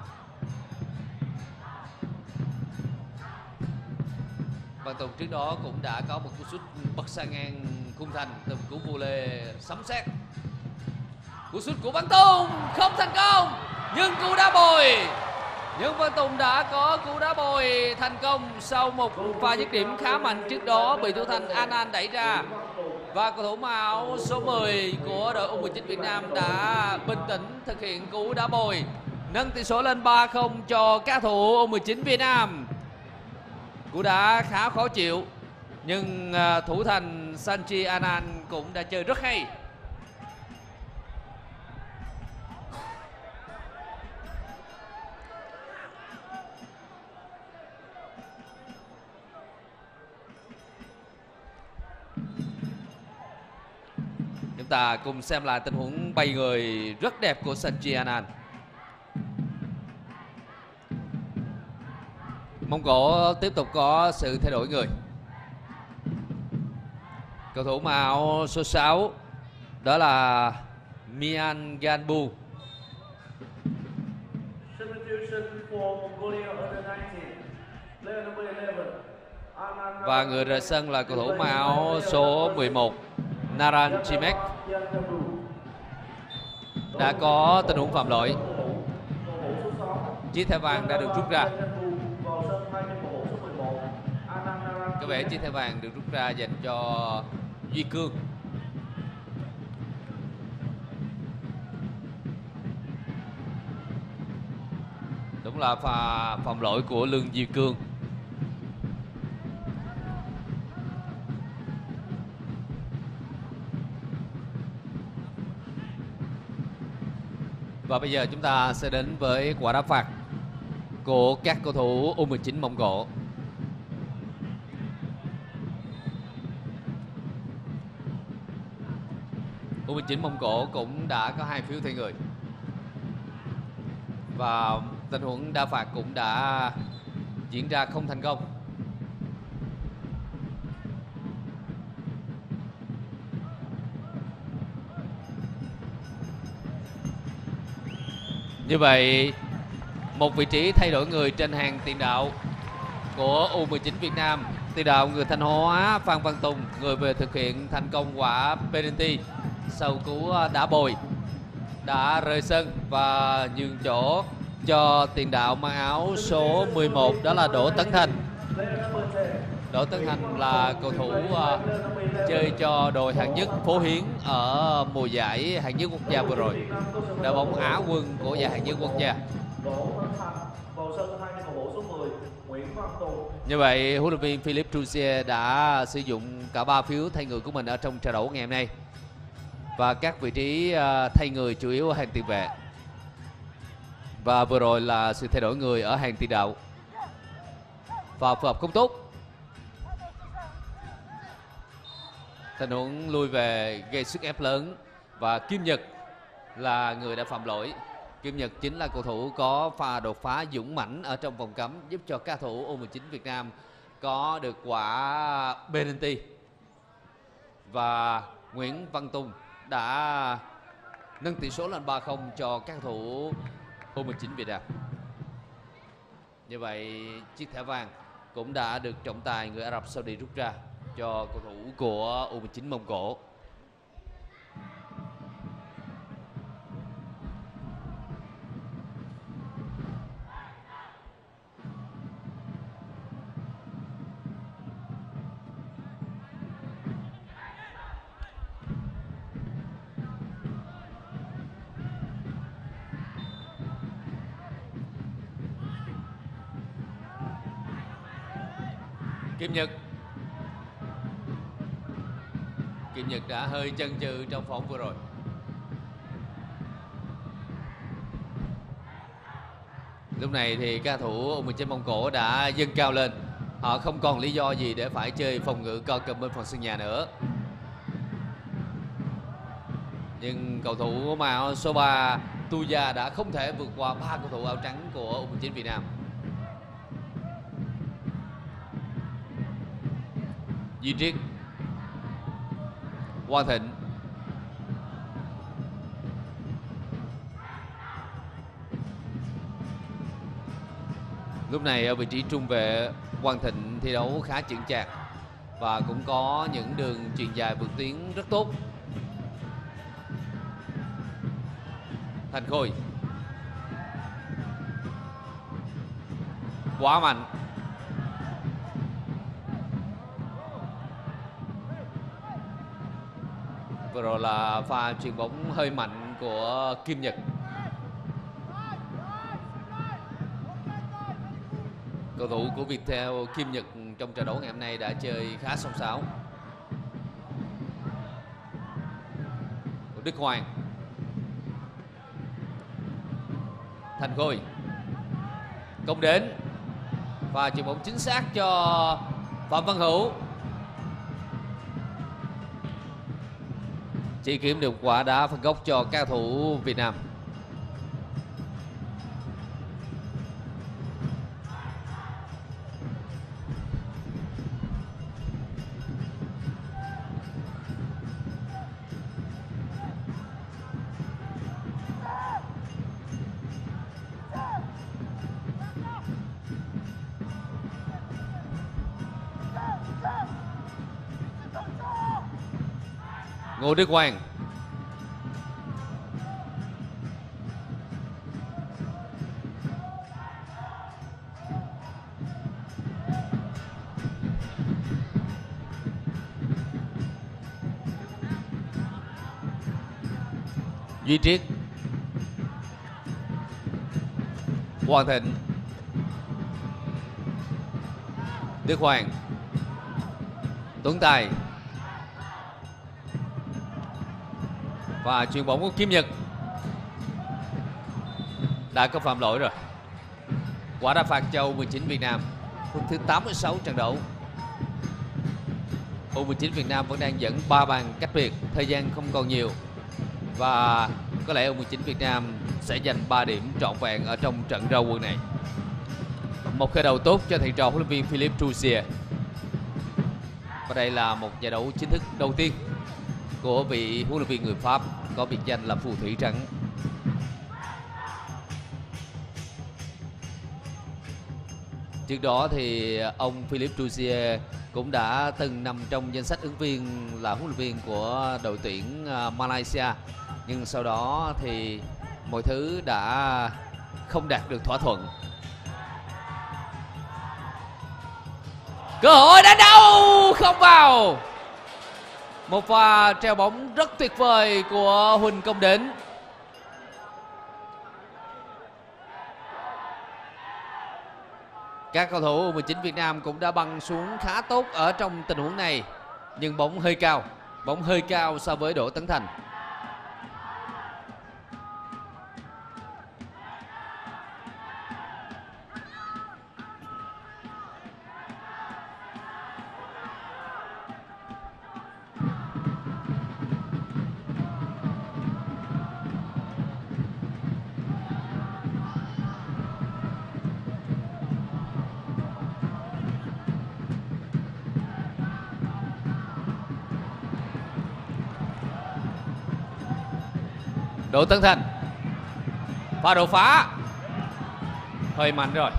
Văn Tùng trước đó cũng đã có một cú sút bật sang ngang khung thành từ một cú volley sấm sét. Cú sút của Văn Tùng không thành công, nhưng cú đá bồi. Nhưng Văn Tùng đã có cú đá bồi thành công sau một pha dứt điểm khá mạnh trước đó bị thủ thành Anan đẩy ra. Và cầu thủ mặc áo số mười của đội U mười chín Việt Nam đã bình tĩnh thực hiện cú đá bồi, nâng tỷ số lên ba không cho các thủ U mười chín Việt Nam. Cú đá khá khó chịu, nhưng thủ thành Sanchi Anan cũng đã chơi rất hay. Chúng ta cùng xem lại tình huống bay người rất đẹp của Sanchi Anan. Mông Cổ tiếp tục có sự thay đổi người. Cầu thủ mặc áo số sáu đó là Mian Ganbu. Và người rời sân là cầu thủ mặc áo số mười một Naran Chimek. Đã có tình huống phạm lỗi. Chiếc thẻ vàng đã được rút ra. Có vẻ chiếc thẻ vàng được rút ra dành cho Duy Cương. Đúng là pha phạm lỗi của Lương Duy Cương. Và bây giờ chúng ta sẽ đến với quả đá phạt của các cầu thủ U mười chín Mông Cổ. U mười chín Mông Cổ cũng đã có hai phiếu thay người. Và tình huống đá phạt cũng đã diễn ra không thành công. Như vậy, một vị trí thay đổi người trên hàng tiền đạo của U mười chín Việt Nam. Tiền đạo người Thanh Hóa Phan Văn Tùng, người vừa thực hiện thành công quả penalty sau cú đá bồi, đã rời sân và nhường chỗ cho tiền đạo mang áo số mười một đó là Đỗ Tấn Thành. Đỗ Tấn Thành là cầu thủ uh, chơi cho đội hạng nhất Phố Hiến ở mùa giải hạng nhất quốc gia vừa rồi, đội bóng Á quân của giải hạng nhất quốc gia. Như vậy, huấn luyện viên Philippe Troussier đã sử dụng cả ba phiếu thay người của mình ở trong trận đấu ngày hôm nay. Và các vị trí uh, thay người chủ yếu ở hàng tiền vệ. Và vừa rồi là sự thay đổi người ở hàng tiền đạo. Và phù hợp không tốt. Tình huống lui về gây sức ép lớn. Và Kim Nhật là người đã phạm lỗi. Kim Nhật chính là cầu thủ có pha đột phá dũng mãnh ở trong vòng cấm, giúp cho các thủ U mười chín Việt Nam có được quả penalty. Và Nguyễn Văn Tùng đã nâng tỷ số lên ba không cho các thủ U mười chín Việt Nam. Như vậy, chiếc thẻ vàng cũng đã được trọng tài người Ả Rập Saudi rút ra cho cầu thủ của U mười chín Mông Cổ. Kim Nhật Kim Nhật đã hơi chần chừ trong phỏng vừa rồi. Lúc này thì các thủ U mười chín Mông Cổ đã dâng cao lên. Họ không còn lý do gì để phải chơi phòng ngự co cụm bên phần sân nhà nữa. Nhưng cầu thủ màu số ba Tuya đã không thể vượt qua ba cầu thủ áo trắng của U mười chín Việt Nam. Duy Triết, Quang Thịnh, lúc này ở vị trí trung vệ, Quang Thịnh thi đấu khá chững chạc và cũng có những đường chuyền dài vượt tuyến rất tốt. Thành Khôi, quá mạnh. Vừa rồi là pha chuyền bóng hơi mạnh của Kim Nhật. Cầu thủ của Viettel Kim Nhật trong trận đấu ngày hôm nay đã chơi khá xông xáo. Đức Hoàng, Thành Khôi, công đến và chuyền bóng chính xác cho Phạm Văn Hữu. Chỉ kiếm được quả đá phạt góc cho các cầu thủ Việt Nam. Ngô Đức Hoàng, Duy Triết, Quang Thịnh, Đức Hoàng, Tuấn Tài và chuyền bóng của Kim Nhật đã có phạm lỗi rồi. Quả đá phạt cho U mười chín Việt Nam, phút thứ tám mươi sáu trận đấu. U mười chín Việt Nam vẫn đang dẫn ba bàn cách biệt, thời gian không còn nhiều và có lẽ U mười chín Việt Nam sẽ giành ba điểm trọn vẹn ở trong trận ra quân này. Một khởi đầu tốt cho thầy trò huấn luyện viên Philippe Troussier. Và đây là một giải đấu chính thức đầu tiên của vị huấn luyện viên người Pháp có biệt danh là phù thủy trắng. Trước đó thì ông Philippe Troussier cũng đã từng nằm trong danh sách ứng viên là huấn luyện viên của đội tuyển Malaysia, nhưng sau đó thì mọi thứ đã không đạt được thỏa thuận. Cơ hội đánh đầu không vào. Một pha treo bóng rất tuyệt vời của Huỳnh Công Đến. Các cầu thủ U mười chín Việt Nam cũng đã băng xuống khá tốt ở trong tình huống này, nhưng bóng hơi cao, bóng hơi cao so với Đỗ Tấn Thành. Đỗ Tấn Thành, pha đột phá hơi mạnh rồi.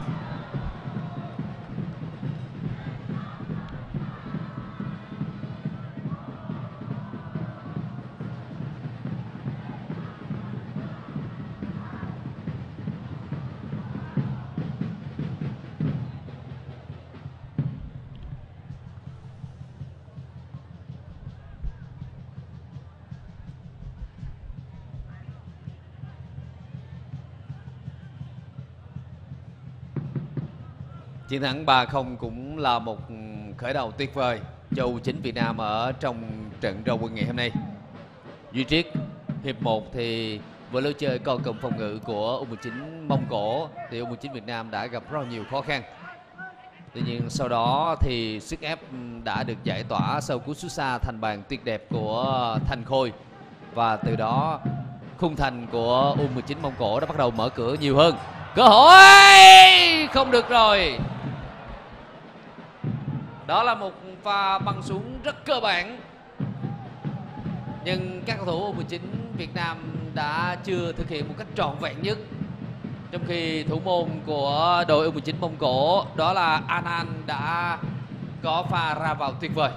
Chiến thắng ba không cũng là một khởi đầu tuyệt vời cho U mười chín Việt Nam ở trong trận ra quân ngày hôm nay. Duy Triết, hiệp một thì với lối chơi co cụm phòng ngự của U mười chín Mông Cổ thì U mười chín Việt Nam đã gặp rất nhiều khó khăn. Tuy nhiên sau đó thì sức ép đã được giải tỏa sau cú sút xa thành bàn tuyệt đẹp của Thành Khôi, và từ đó khung thành của U mười chín Mông Cổ đã bắt đầu mở cửa nhiều hơn. Cơ hội không được rồi. Đó là một pha băng xuống rất cơ bản, nhưng các cầu thủ U mười chín Việt Nam đã chưa thực hiện một cách trọn vẹn nhất. Trong khi thủ môn của đội U mười chín Mông Cổ đó là Anan đã có pha ra vào tuyệt vời.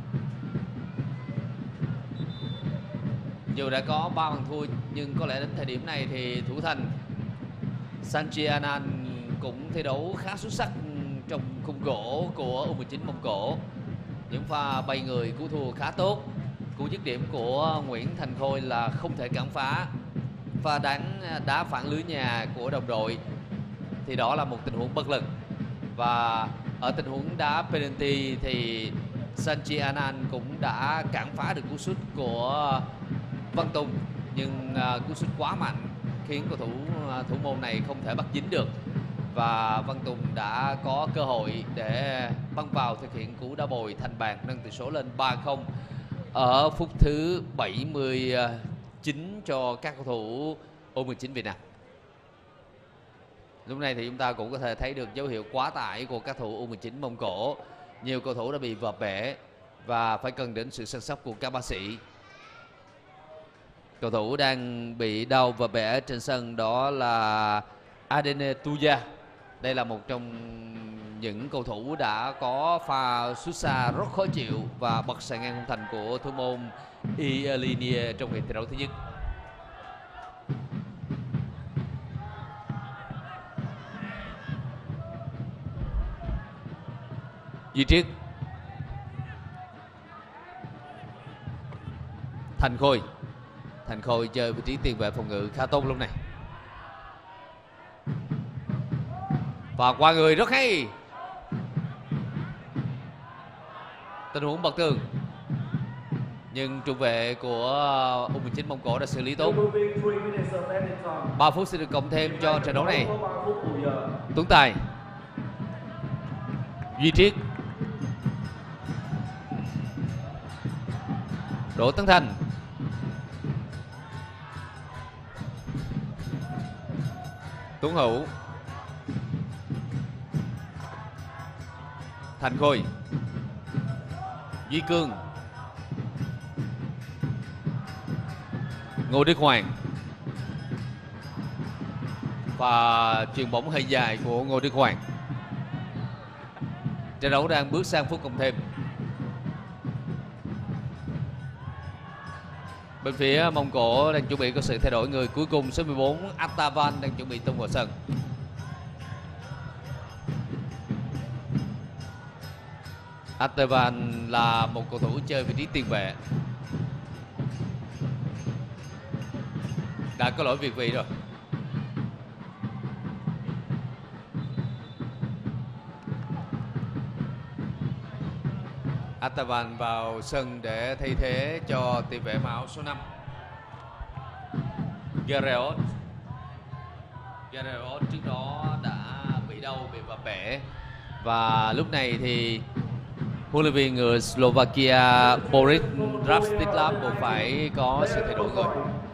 Dù đã có ba bàn thua nhưng có lẽ đến thời điểm này thì thủ thành Sanchi Anan cũng thi đấu khá xuất sắc trong khung gỗ của U mười chín Mông Cổ. Những pha bay người cứu thua khá tốt. Cú dứt điểm của Nguyễn Thành Khôi là không thể cản phá. Pha đánh đá phản lưới nhà của đồng đội thì đó là một tình huống bất lực. Và ở tình huống đá penalty thì Sanchi Anan cũng đã cản phá được cú sút của Văn Tùng, nhưng cú sút quá mạnh khiến cầu thủ thủ môn này không thể bắt dính được, và Văn Tùng đã có cơ hội để băng vào thực hiện cú đá bồi thành bàn nâng tỷ số lên ba không ở phút thứ bảy mươi chín cho các cầu thủ U mười chín Việt Nam. Lúc này thì chúng ta cũng có thể thấy được dấu hiệu quá tải của các thủ U mười chín Mông Cổ. Nhiều cầu thủ đã bị vợp bẻ và phải cần đến sự săn sóc của các bác sĩ. Cầu thủ đang bị đau vợp bẻ trên sân đó là Adene Tuya. Đây là một trong những cầu thủ đã có pha sút xa rất khó chịu và bật sàn ngang khung thành của thủ môn Ielinie trong hiệp thi đấu thứ nhất. Duy Triết, Thành Khôi. Thành Khôi chơi vị trí tiền vệ phòng ngự khá tốt lúc này. Và qua người rất hay. Tình huống bật tường, nhưng trung vệ của U mười chín Mông Cổ đã xử lý tốt. ba phút sẽ được cộng thêm cho trận đấu này. Tuấn Tài, Duy Triết, Đỗ Tấn Thành, Tuấn Hữu, Thành Khôi, Duy Cương, Ngô Đức Hoàng. Và chuyền bóng hơi dài của Ngô Đức Hoàng. Trận đấu đang bước sang phút cộng thêm. Bên phía Mông Cổ đang chuẩn bị có sự thay đổi người cuối cùng. Số mười bốn Atavan đang chuẩn bị tung vào sân. Atavan là một cầu thủ chơi vị trí tiền vệ, đã có lỗi việt vị rồi. Atavan vào sân để thay thế cho tiền vệ mão số năm Guerreros. Guerreros trước đó đã bị đau, bị vợp bẻ, và lúc này thì huấn luyện viên người Slovakia Boris Rastislav buộc phải có sự thay đổi người.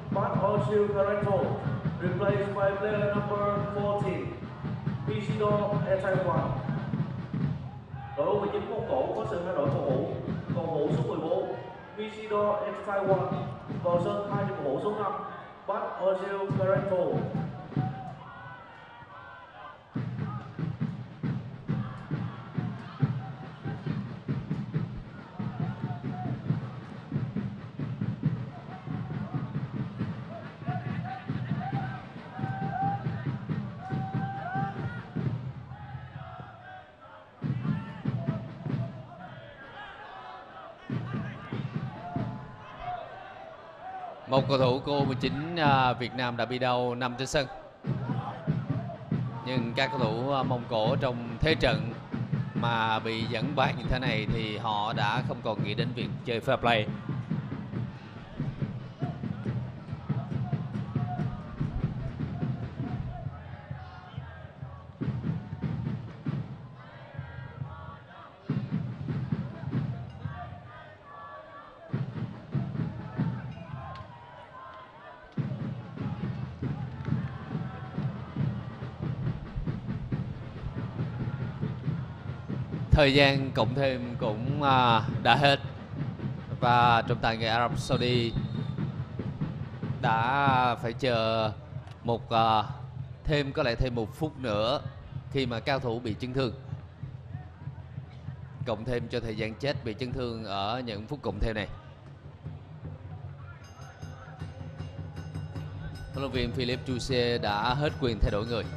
Đội U mười chín Mông Cổ có sự thay đổi cầu thủ. Cầu thủ số mười bốn Visido Etaiwan vào sân thay cho cầu thủ số năm Bart Ozil Carreto. Một cầu thủ của U mười chín Việt Nam đã bị đau nằm trên sân. Nhưng các cầu thủ Mông Cổ trong thế trận mà bị dẫn bàn như thế này thì họ đã không còn nghĩ đến việc chơi fair play. thời gian cộng thêm cũng à, đã hết và trọng tài người Ả Rập Saudi đã phải chờ một à, thêm có lẽ thêm một phút nữa khi mà cao thủ bị chấn thương, cộng thêm cho thời gian chết bị chấn thương ở những phút cộng theo này. Huấn luyện viên Philippe Jouzier đã hết quyền thay đổi người.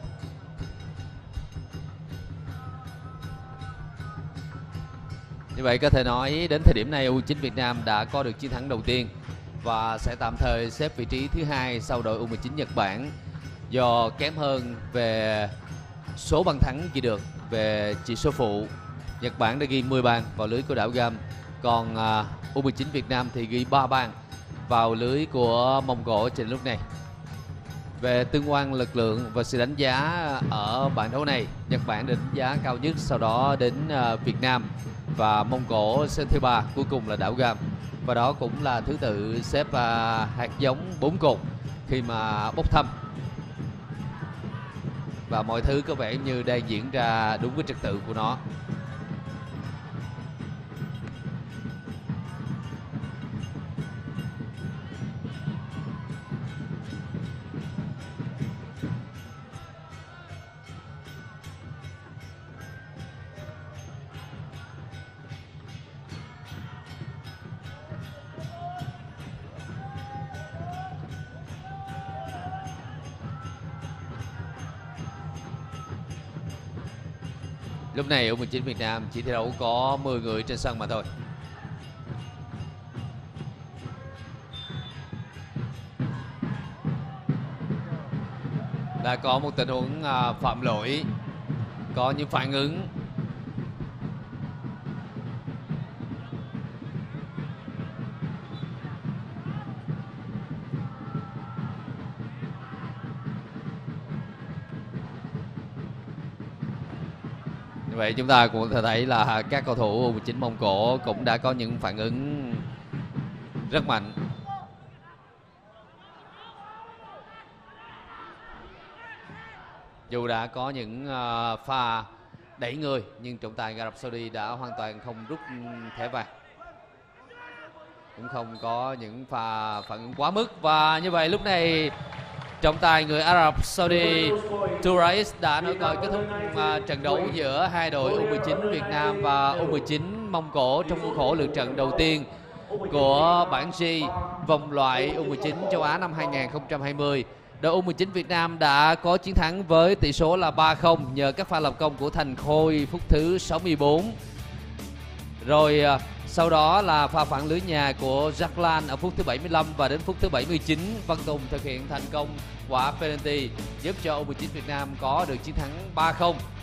Như vậy có thể nói đến thời điểm này u mười chín Việt Nam đã có được chiến thắng đầu tiên và sẽ tạm thời xếp vị trí thứ hai sau đội u mười chín Nhật Bản do kém hơn về số bàn thắng ghi được. Về chỉ số phụ, Nhật Bản đã ghi mười bàn vào lưới của đảo Guam, còn uh, u mười chín Việt Nam thì ghi ba bàn vào lưới của Mông Cổ trên lúc này. Về tương quan lực lượng và sự đánh giá ở bảng đấu này, Nhật Bản đánh giá cao nhất, sau đó đến uh, Việt Nam và Mông Cổ xếp thứ ba, cuối cùng là đảo Guam. Và đó cũng là thứ tự xếp uh, hạt giống bốn cột khi mà bốc thăm. Và mọi thứ có vẻ như đang diễn ra đúng với trật tự của nó. Lúc này u mười chín Việt Nam chỉ thi đấu có mười người trên sân mà thôi. Đã có một tình huống à, phạm lỗi, có những phản ứng. Như vậy chúng ta cũng thể thấy là các cầu thủ u mười chín Mông Cổ cũng đã có những phản ứng rất mạnh. Dù đã có những uh, pha đẩy người nhưng trọng tài Ả Rập Saudi đã hoàn toàn không rút thẻ vàng, cũng không có những pha phản ứng quá mức. Và như vậy lúc này trọng tài người Ả Rập Saudi Tourais đã nói còi kết thúc uh, trận đấu giữa hai đội u mười chín Việt Nam và u mười chín Mông Cổ trong khuôn khổ lượt trận đầu tiên của bảng G vòng loại u mười chín châu Á năm hai nghìn không trăm hai mươi. Đội u mười chín Việt Nam đã có chiến thắng với tỷ số là ba không nhờ các pha lập công của Thành Khôi phút thứ sáu mươi tư. Rồi uh, sau đó là pha phản lưới nhà của Jack Lan ở phút thứ bảy mươi lăm và đến phút thứ bảy mươi chín Văn Tùng thực hiện thành công quả penalty giúp cho u mười chín Việt Nam có được chiến thắng ba không